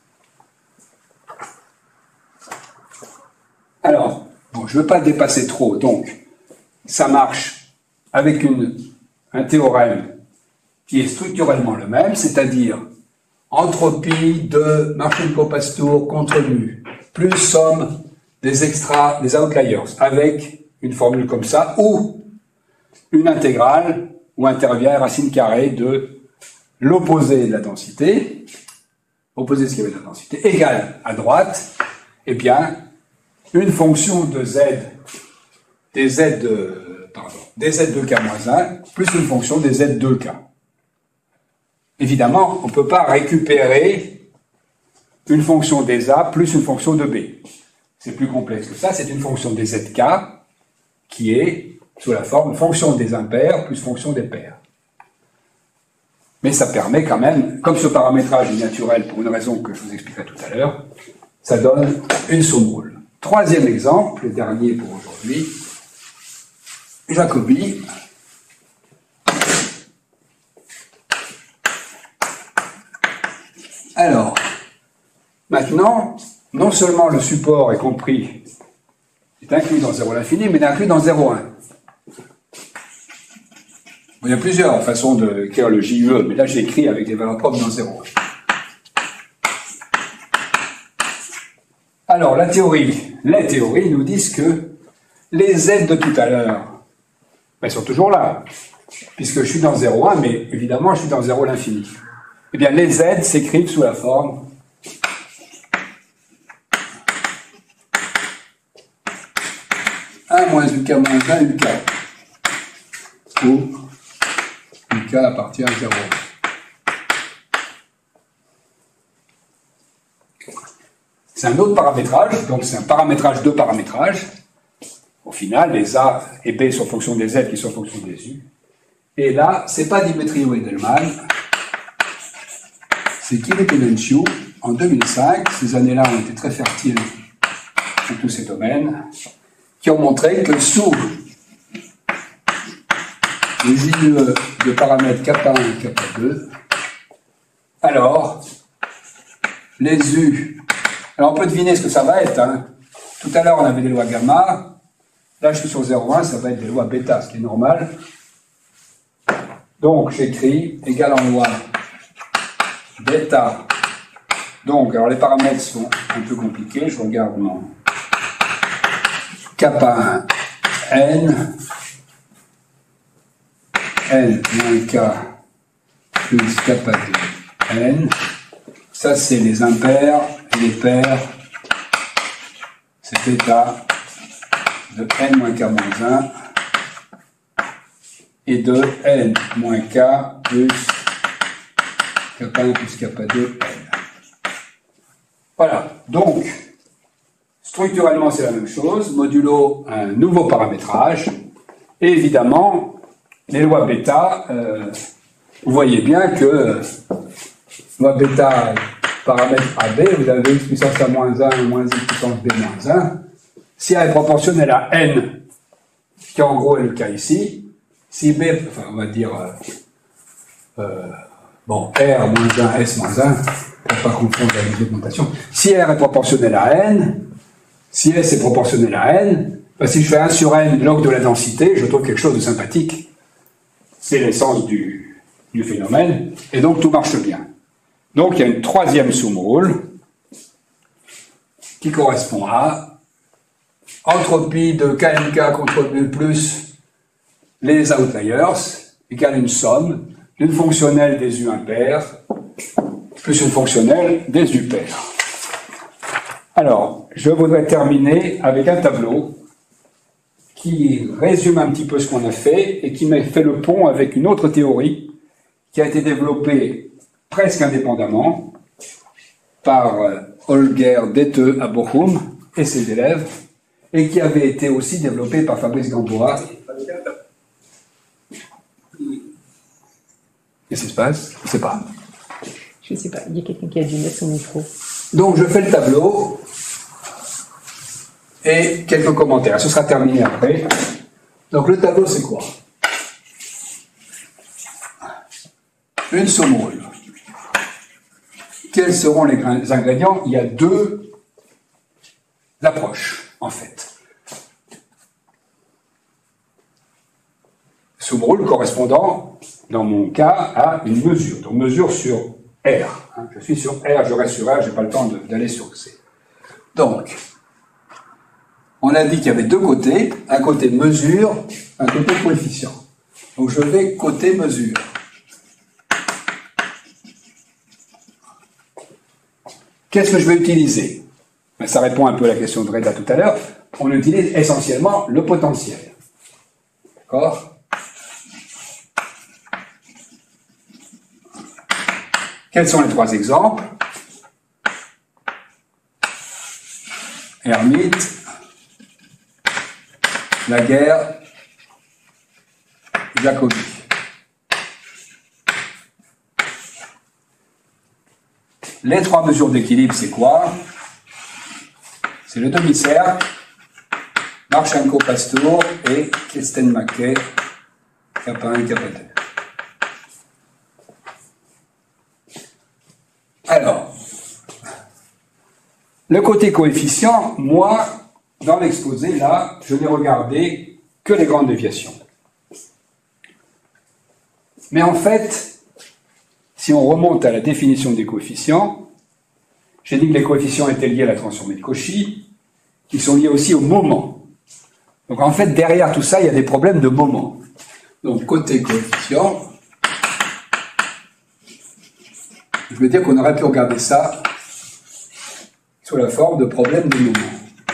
Alors, bon, je ne veux pas dépasser trop, donc ça marche avec une, un théorème qui est structurellement le même, c'est-à-dire entropie de Marchenko-Pastour contre mu, plus somme des extra, des outliers, avec une formule comme ça, ou une intégrale où intervient racine carrée de l'opposé de la densité, opposé de ce qu'il y avait de la densité, égale à droite, eh bien, une fonction de z, des z, de, pardon, des z deux k moins un, plus une fonction des z deux k. Évidemment, on ne peut pas récupérer une fonction des A plus une fonction de B. C'est plus complexe que ça, c'est une fonction des zk qui est sous la forme fonction des impairs plus fonction des pairs. Mais ça permet quand même, comme ce paramétrage est naturel pour une raison que je vous expliquerai tout à l'heure, ça donne une somme roule. Troisième exemple, le dernier pour aujourd'hui, Jacobi. Alors, maintenant, non seulement le support est compris, est inclus dans zéro à l'infini, mais il est inclus dans zéro un. Il y a plusieurs façons d'écrire le J U E, mais là j'ai écrit avec des valeurs propres dans zéro un. Alors, la théorie, les théories nous disent que les Z de tout à l'heure, ben, sont toujours là, puisque je suis dans zéro un, mais évidemment je suis dans zéro à l'infini. Eh bien, les Z s'écrivent sous la forme un moins U K moins un U K, où U K appartient à zéro. C'est un autre paramétrage, donc c'est un paramétrage de paramétrage. Au final, les A et B sont en fonction des Z qui sont en fonction des U. Et là, c'est pas Dimitri ou Edelman, c'est Kirill et Lenchiu, en deux mille cinq, ces années-là ont été très fertiles dans tous ces domaines, qui ont montré que sous les J U E de paramètres kappa un et kappa deux, alors, les U, alors on peut deviner ce que ça va être, hein. Tout à l'heure on avait des lois gamma, là je suis sur zéro un, ça va être des lois bêta, ce qui est normal. Donc j'écris égal en loi bêta. Donc, alors les paramètres sont un peu compliqués, je regarde mon kappa un n, n moins k plus kappa deux n, ça c'est les impairs et les pairs, c'est bêta de n moins k moins un et de n moins k plus kappa un plus kappa deux n. Voilà, donc, structurellement c'est la même chose, modulo un nouveau paramétrage, et évidemment, les lois bêta, euh, vous voyez bien que euh, loi bêta, paramètre A B, vous avez x puissance A moins un moins x puissance B moins un, si A est proportionnel à n, qui en gros est le cas ici, si B, enfin on va dire, euh, euh, bon, R moins un, S moins un, pour ne pas confondre avec l'augmentation. Si R est proportionnel à n, si S est proportionnel à n, ben si je fais un sur n log de la densité, je trouve quelque chose de sympathique. C'est l'essence du, du phénomène, et donc tout marche bien. Donc il y a une troisième somme rule qui correspond à entropie de K M K contre mu plus les outliers égale une somme d'une fonctionnelle des U impairs plus une fonctionnelle des U pairs. Alors, je voudrais terminer avec un tableau qui résume un petit peu ce qu'on a fait et qui m'a fait le pont avec une autre théorie qui a été développée presque indépendamment par Holger Dette à Bochum et ses élèves et qui avait été aussi développée par Fabrice Gamboa. Qu'est-ce qui se passe? Je ne sais pas. Je ne sais pas, il y a quelqu'un qui a dû mettre son micro. Donc je fais le tableau. et quelques commentaires. Ce sera terminé après. Donc le tableau, c'est quoi? Une semoule. Quels seront les ingrédients? Il y a deux approches, en fait. Semoule correspondant, dans mon cas, à une mesure. Donc mesure sur R. Hein. Je suis sur R, je reste sur R, je n'ai pas le temps d'aller sur C. Donc, on a dit qu'il y avait deux côtés, un côté mesure, un côté coefficient. Donc je vais côté mesure. Qu'est-ce que je vais utiliser? Ça répond un peu à la question de Reda tout à l'heure. On utilise essentiellement le potentiel. D'accord? Quels sont les trois exemples? Hermite, Laguerre, Jacobi. Les trois mesures d'équilibre, c'est quoi? C'est le demi-cercle, Marchenko-Pastour et Kesten-Mackey, K un, K deux. Alors, le côté coefficient, moi, dans l'exposé, là, je n'ai regardé que les grandes déviations. Mais en fait, si on remonte à la définition des coefficients, j'ai dit que les coefficients étaient liés à la transformée de Cauchy, qui sont liés aussi au moment. Donc en fait, derrière tout ça, il y a des problèmes de moment. Donc côté coefficient, je veux dire qu'on aurait pu regarder ça sous la forme de problèmes de moment.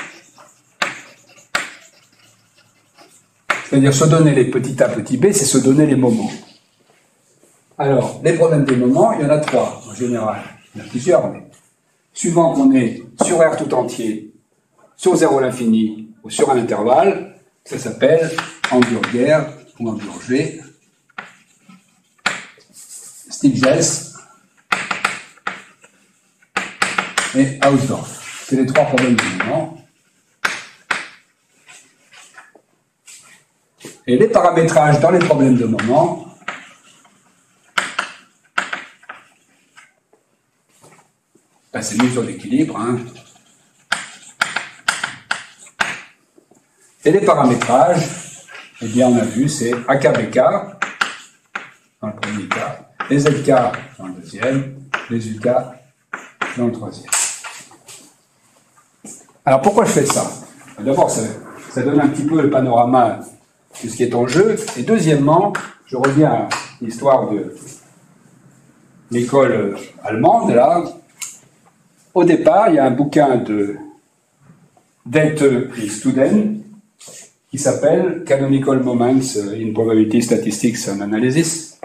C'est-à-dire se donner les petits a, petits b, c'est se donner les moments. Alors, les problèmes des moments, il y en a trois en général. Il y en a plusieurs, mais suivant qu'on est sur R tout entier, sur zéro à l'infini ou sur un intervalle, ça s'appelle Hamburger ou Hamburger, Stiglitz et Hausdorff. C'est les trois problèmes du moment. Et les paramétrages dans les problèmes de moment, ben c'est mesure d'équilibre. Hein. Et les paramétrages, eh bien on a vu, c'est A K B K dans le premier cas, les Z K dans le deuxième, les U K dans le troisième. Alors pourquoi je fais ça? D'abord, ça, ça donne un petit peu le panorama de ce qui est en jeu. Et deuxièmement, je reviens à l'histoire de l'école allemande, là. Au départ, il y a un bouquin de Dette et Student qui s'appelle Canonical Moments in Probability Statistics and Analysis.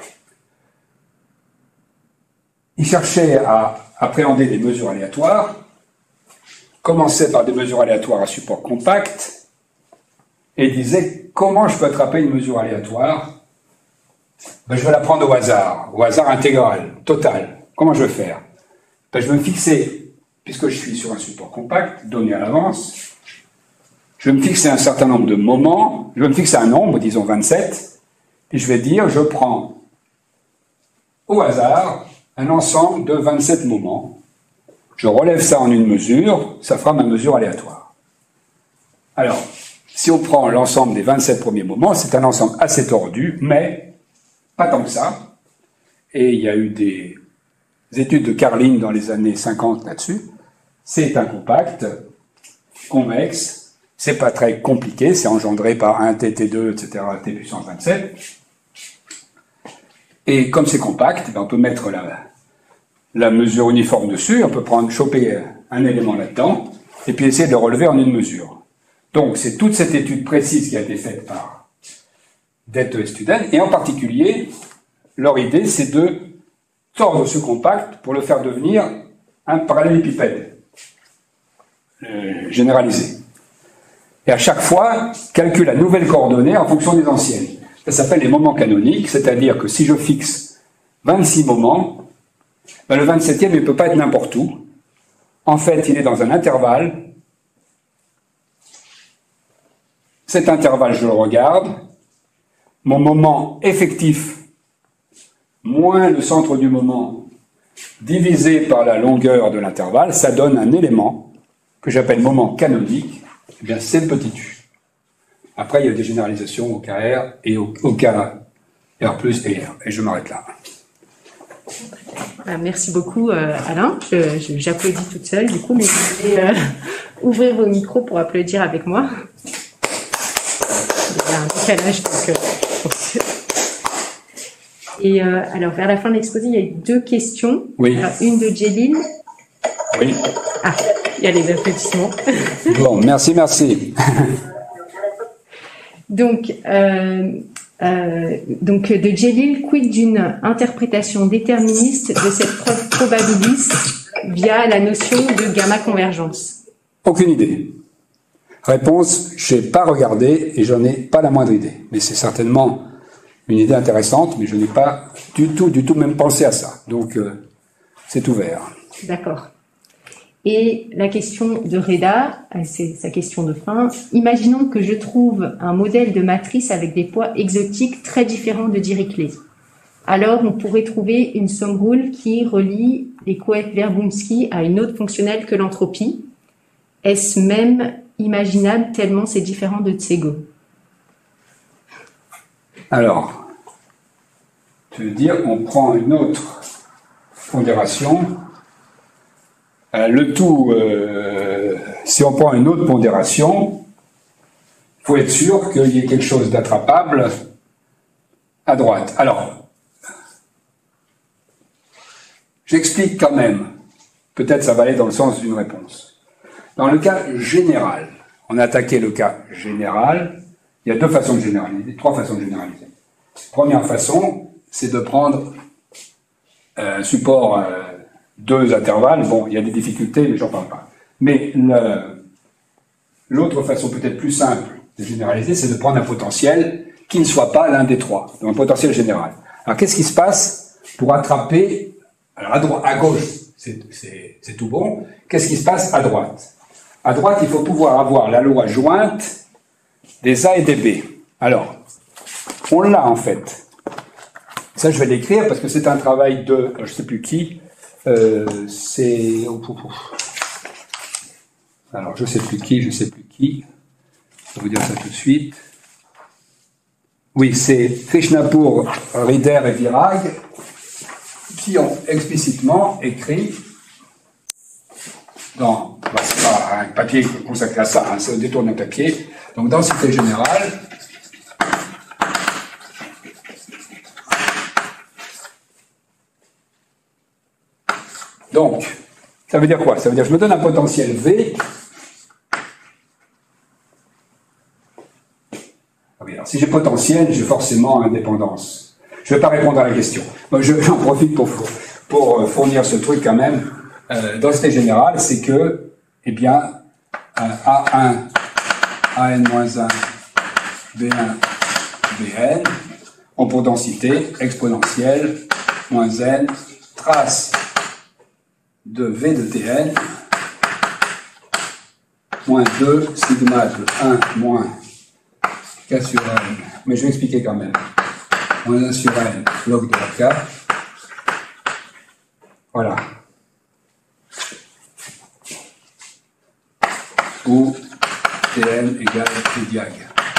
Il cherchait à appréhender des mesures aléatoires, commençait par des mesures aléatoires à support compact, et disait comment je peux attraper une mesure aléatoire? Ben, je vais la prendre au hasard, au hasard intégral, total. Comment je vais faire? Ben, je vais me fixer, puisque je suis sur un support compact, donné à l'avance, je vais me fixer un certain nombre de moments, je vais me fixer un nombre, disons vingt-sept, et je vais dire, je prends au hasard un ensemble de vingt-sept moments, je relève ça en une mesure, ça fera ma mesure aléatoire. Alors, si on prend l'ensemble des vingt-sept premiers moments, c'est un ensemble assez tordu, mais pas tant que ça. Et il y a eu des études de Carling dans les années cinquante là-dessus. C'est un compact, convexe, c'est pas très compliqué, c'est engendré par un T, T deux, et cetera, T puissance vingt-sept. Et comme c'est compact, ben on peut mettre la, la mesure uniforme dessus, on peut prendre, choper un élément là-dedans, et puis essayer de le relever en une mesure. Donc, c'est toute cette étude précise qui a été faite par Dette et Student, et en particulier, leur idée, c'est de tordre ce compact pour le faire devenir un parallélépipède euh, généralisé. Et à chaque fois, calcule la nouvelle coordonnée en fonction des anciennes. Ça s'appelle les moments canoniques, c'est-à-dire que si je fixe vingt-six moments, ben le vingt-septième, il ne peut pas être n'importe où. En fait, il est dans un intervalle cet intervalle, je le regarde, mon moment effectif moins le centre du moment divisé par la longueur de l'intervalle, ça donne un élément que j'appelle moment canonique, eh bien c'est le petit u. Après, il y a des généralisations au K R et au, au K R plus et R, et je m'arrête là. Merci beaucoup, euh, Alain. Je, je, j'applaudis toute seule, du coup, mais vous pouvez euh, ouvrir vos micros pour applaudir avec moi. Il y a un décalage, donc... Euh, Et euh, alors, vers la fin de l'exposé, il y a eu deux questions. Oui. Alors, une de Jélil. Oui. Ah, il y a les applaudissements. Bon, merci, merci. donc, euh, euh, donc, de Jélil, quid d'une interprétation déterministe de cette preuve probabiliste via la notion de gamma-convergence? Aucune idée. Réponse, je n'ai pas regardé et j'en ai pas la moindre idée. Mais c'est certainement une idée intéressante, mais je n'ai pas du tout, du tout même pensé à ça. Donc, euh, c'est ouvert. D'accord. Et la question de Reda, c'est sa question de fin. Imaginons que je trouve un modèle de matrice avec des poids exotiques très différents de Dirichlet. Alors, on pourrait trouver une somme rule qui relie les coefs Verbumsky à une autre fonctionnelle que l'entropie. Est-ce même imaginable tellement c'est différent de Tsego? Alors, tu veux dire, on prend une autre pondération. Euh, le tout, euh, si on prend une autre pondération, il faut être sûr qu'il y ait quelque chose d'attrapable à droite. Alors, j'explique quand même. Peut-être ça va aller dans le sens d'une réponse. Dans le cas général, on a attaqué le cas général. Il y a deux façons de généraliser, trois façons de généraliser. Première façon, c'est de prendre un support, euh, deux intervalles. Bon, il y a des difficultés, mais j'en parle pas. Mais le, l'autre façon peut-être plus simple de généraliser, c'est de prendre un potentiel qui ne soit pas l'un des trois, donc un potentiel général. Alors, qu'est-ce qui se passe pour attraper, alors à droite, à gauche, c'est, c'est, c'est tout bon. Qu'est-ce qui se passe à droite? À droite, il faut pouvoir avoir la loi jointe des A et des B. Alors, on l'a en fait. Ça, je vais l'écrire parce que c'est un travail de, je ne sais plus qui, euh, c'est... Alors, je ne sais plus qui, je ne sais plus qui. Je vais vous dire ça tout de suite. Oui, c'est Krishnapur, Rider et Virag qui ont explicitement écrit dans... Bah, c'est pas un papier consacré à ça, hein, c'est au détour d'un papier. Donc, densité générale, donc, ça veut dire quoi? Ça veut dire que je me donne un potentiel V. Ah oui, alors si j'ai potentiel, j'ai forcément indépendance. Je ne vais pas répondre à la question. Moi, je, j'en profite pour, pour fournir ce truc quand même. Euh, densité générale, c'est que, eh bien, A un, A n moins un, B un, B n ont pour densité exponentielle moins n, trace de V de Tn, moins deux sigma de un moins K sur n, mais je vais expliquer quand même, moins un sur n, log de la K, voilà, où Tn égale T diag.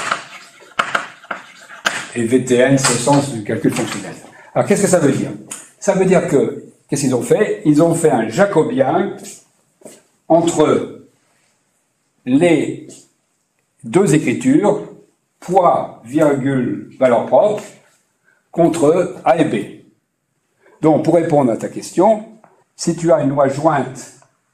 Et V T N, c'est le sens du calcul fonctionnel. Alors, qu'est-ce que ça veut dire? Ça veut dire que, qu'est-ce qu'ils ont fait? Ils ont fait un jacobien entre les deux écritures, poids, virgule, valeur propre, contre A et B. Donc, pour répondre à ta question, si tu as une loi jointe,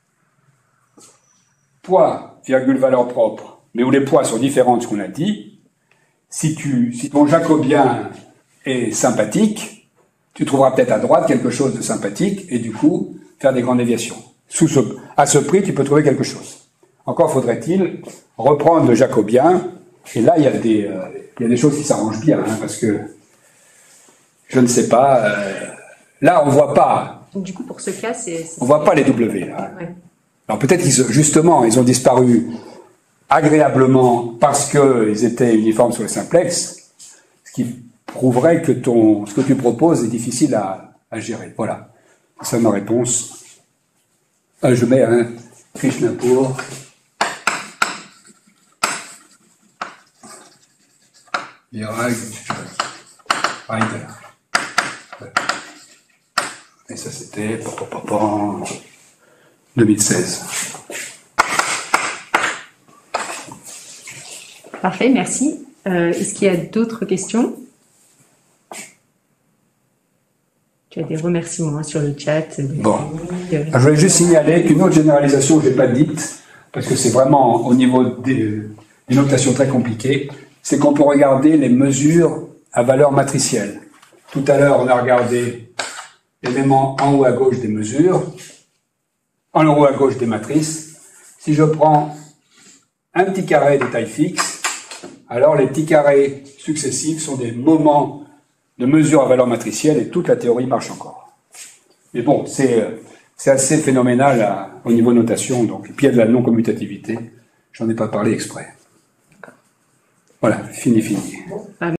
poids, virgule, valeur propre, mais où les poids sont différents de ce qu'on a dit, si, tu, si ton jacobien est sympathique, tu trouveras peut-être à droite quelque chose de sympathique, et du coup, faire des grandes déviations. Sous ce, à ce prix, tu peux trouver quelque chose. Encore faudrait-il reprendre le jacobien, et là, il y a des, euh, il y a des choses qui s'arrangent bien, hein, parce que, je ne sais pas, euh, là, on voit pas... Donc, du coup, pour ce cas, c'est... c'est on voit pas les W, là. Ouais. Alors peut-être qu'ils, justement, ils ont disparu agréablement parce qu'ils étaient uniformes sur le simplex, ce qui prouverait que ton, ce que tu proposes est difficile à, à gérer. Voilà. C'est ma réponse. Euh, je mets un Krishnapur. Virag. Et ça, c'était deux mille seize. Parfait, merci. Euh, Est-ce qu'il y a d'autres questions? Tu as des remerciements hein, sur le chat. Bon. Alors, je voulais juste signaler qu'une autre généralisation que je n'ai pas dite, parce que c'est vraiment au niveau des, des notations très compliquées, c'est qu'on peut regarder les mesures à valeur matricielle. Tout à l'heure, on a regardé l'élément en haut à gauche des mesures, en haut à gauche des matrices. Si je prends un petit carré de taille fixe, alors les petits carrés successifs sont des moments de mesure à valeur matricielle et toute la théorie marche encore. Mais bon, c'est c'est assez phénoménal à, au niveau notation. Donc, et puis il y a de la non-commutativité. J'en ai pas parlé exprès. Voilà, fini, fini.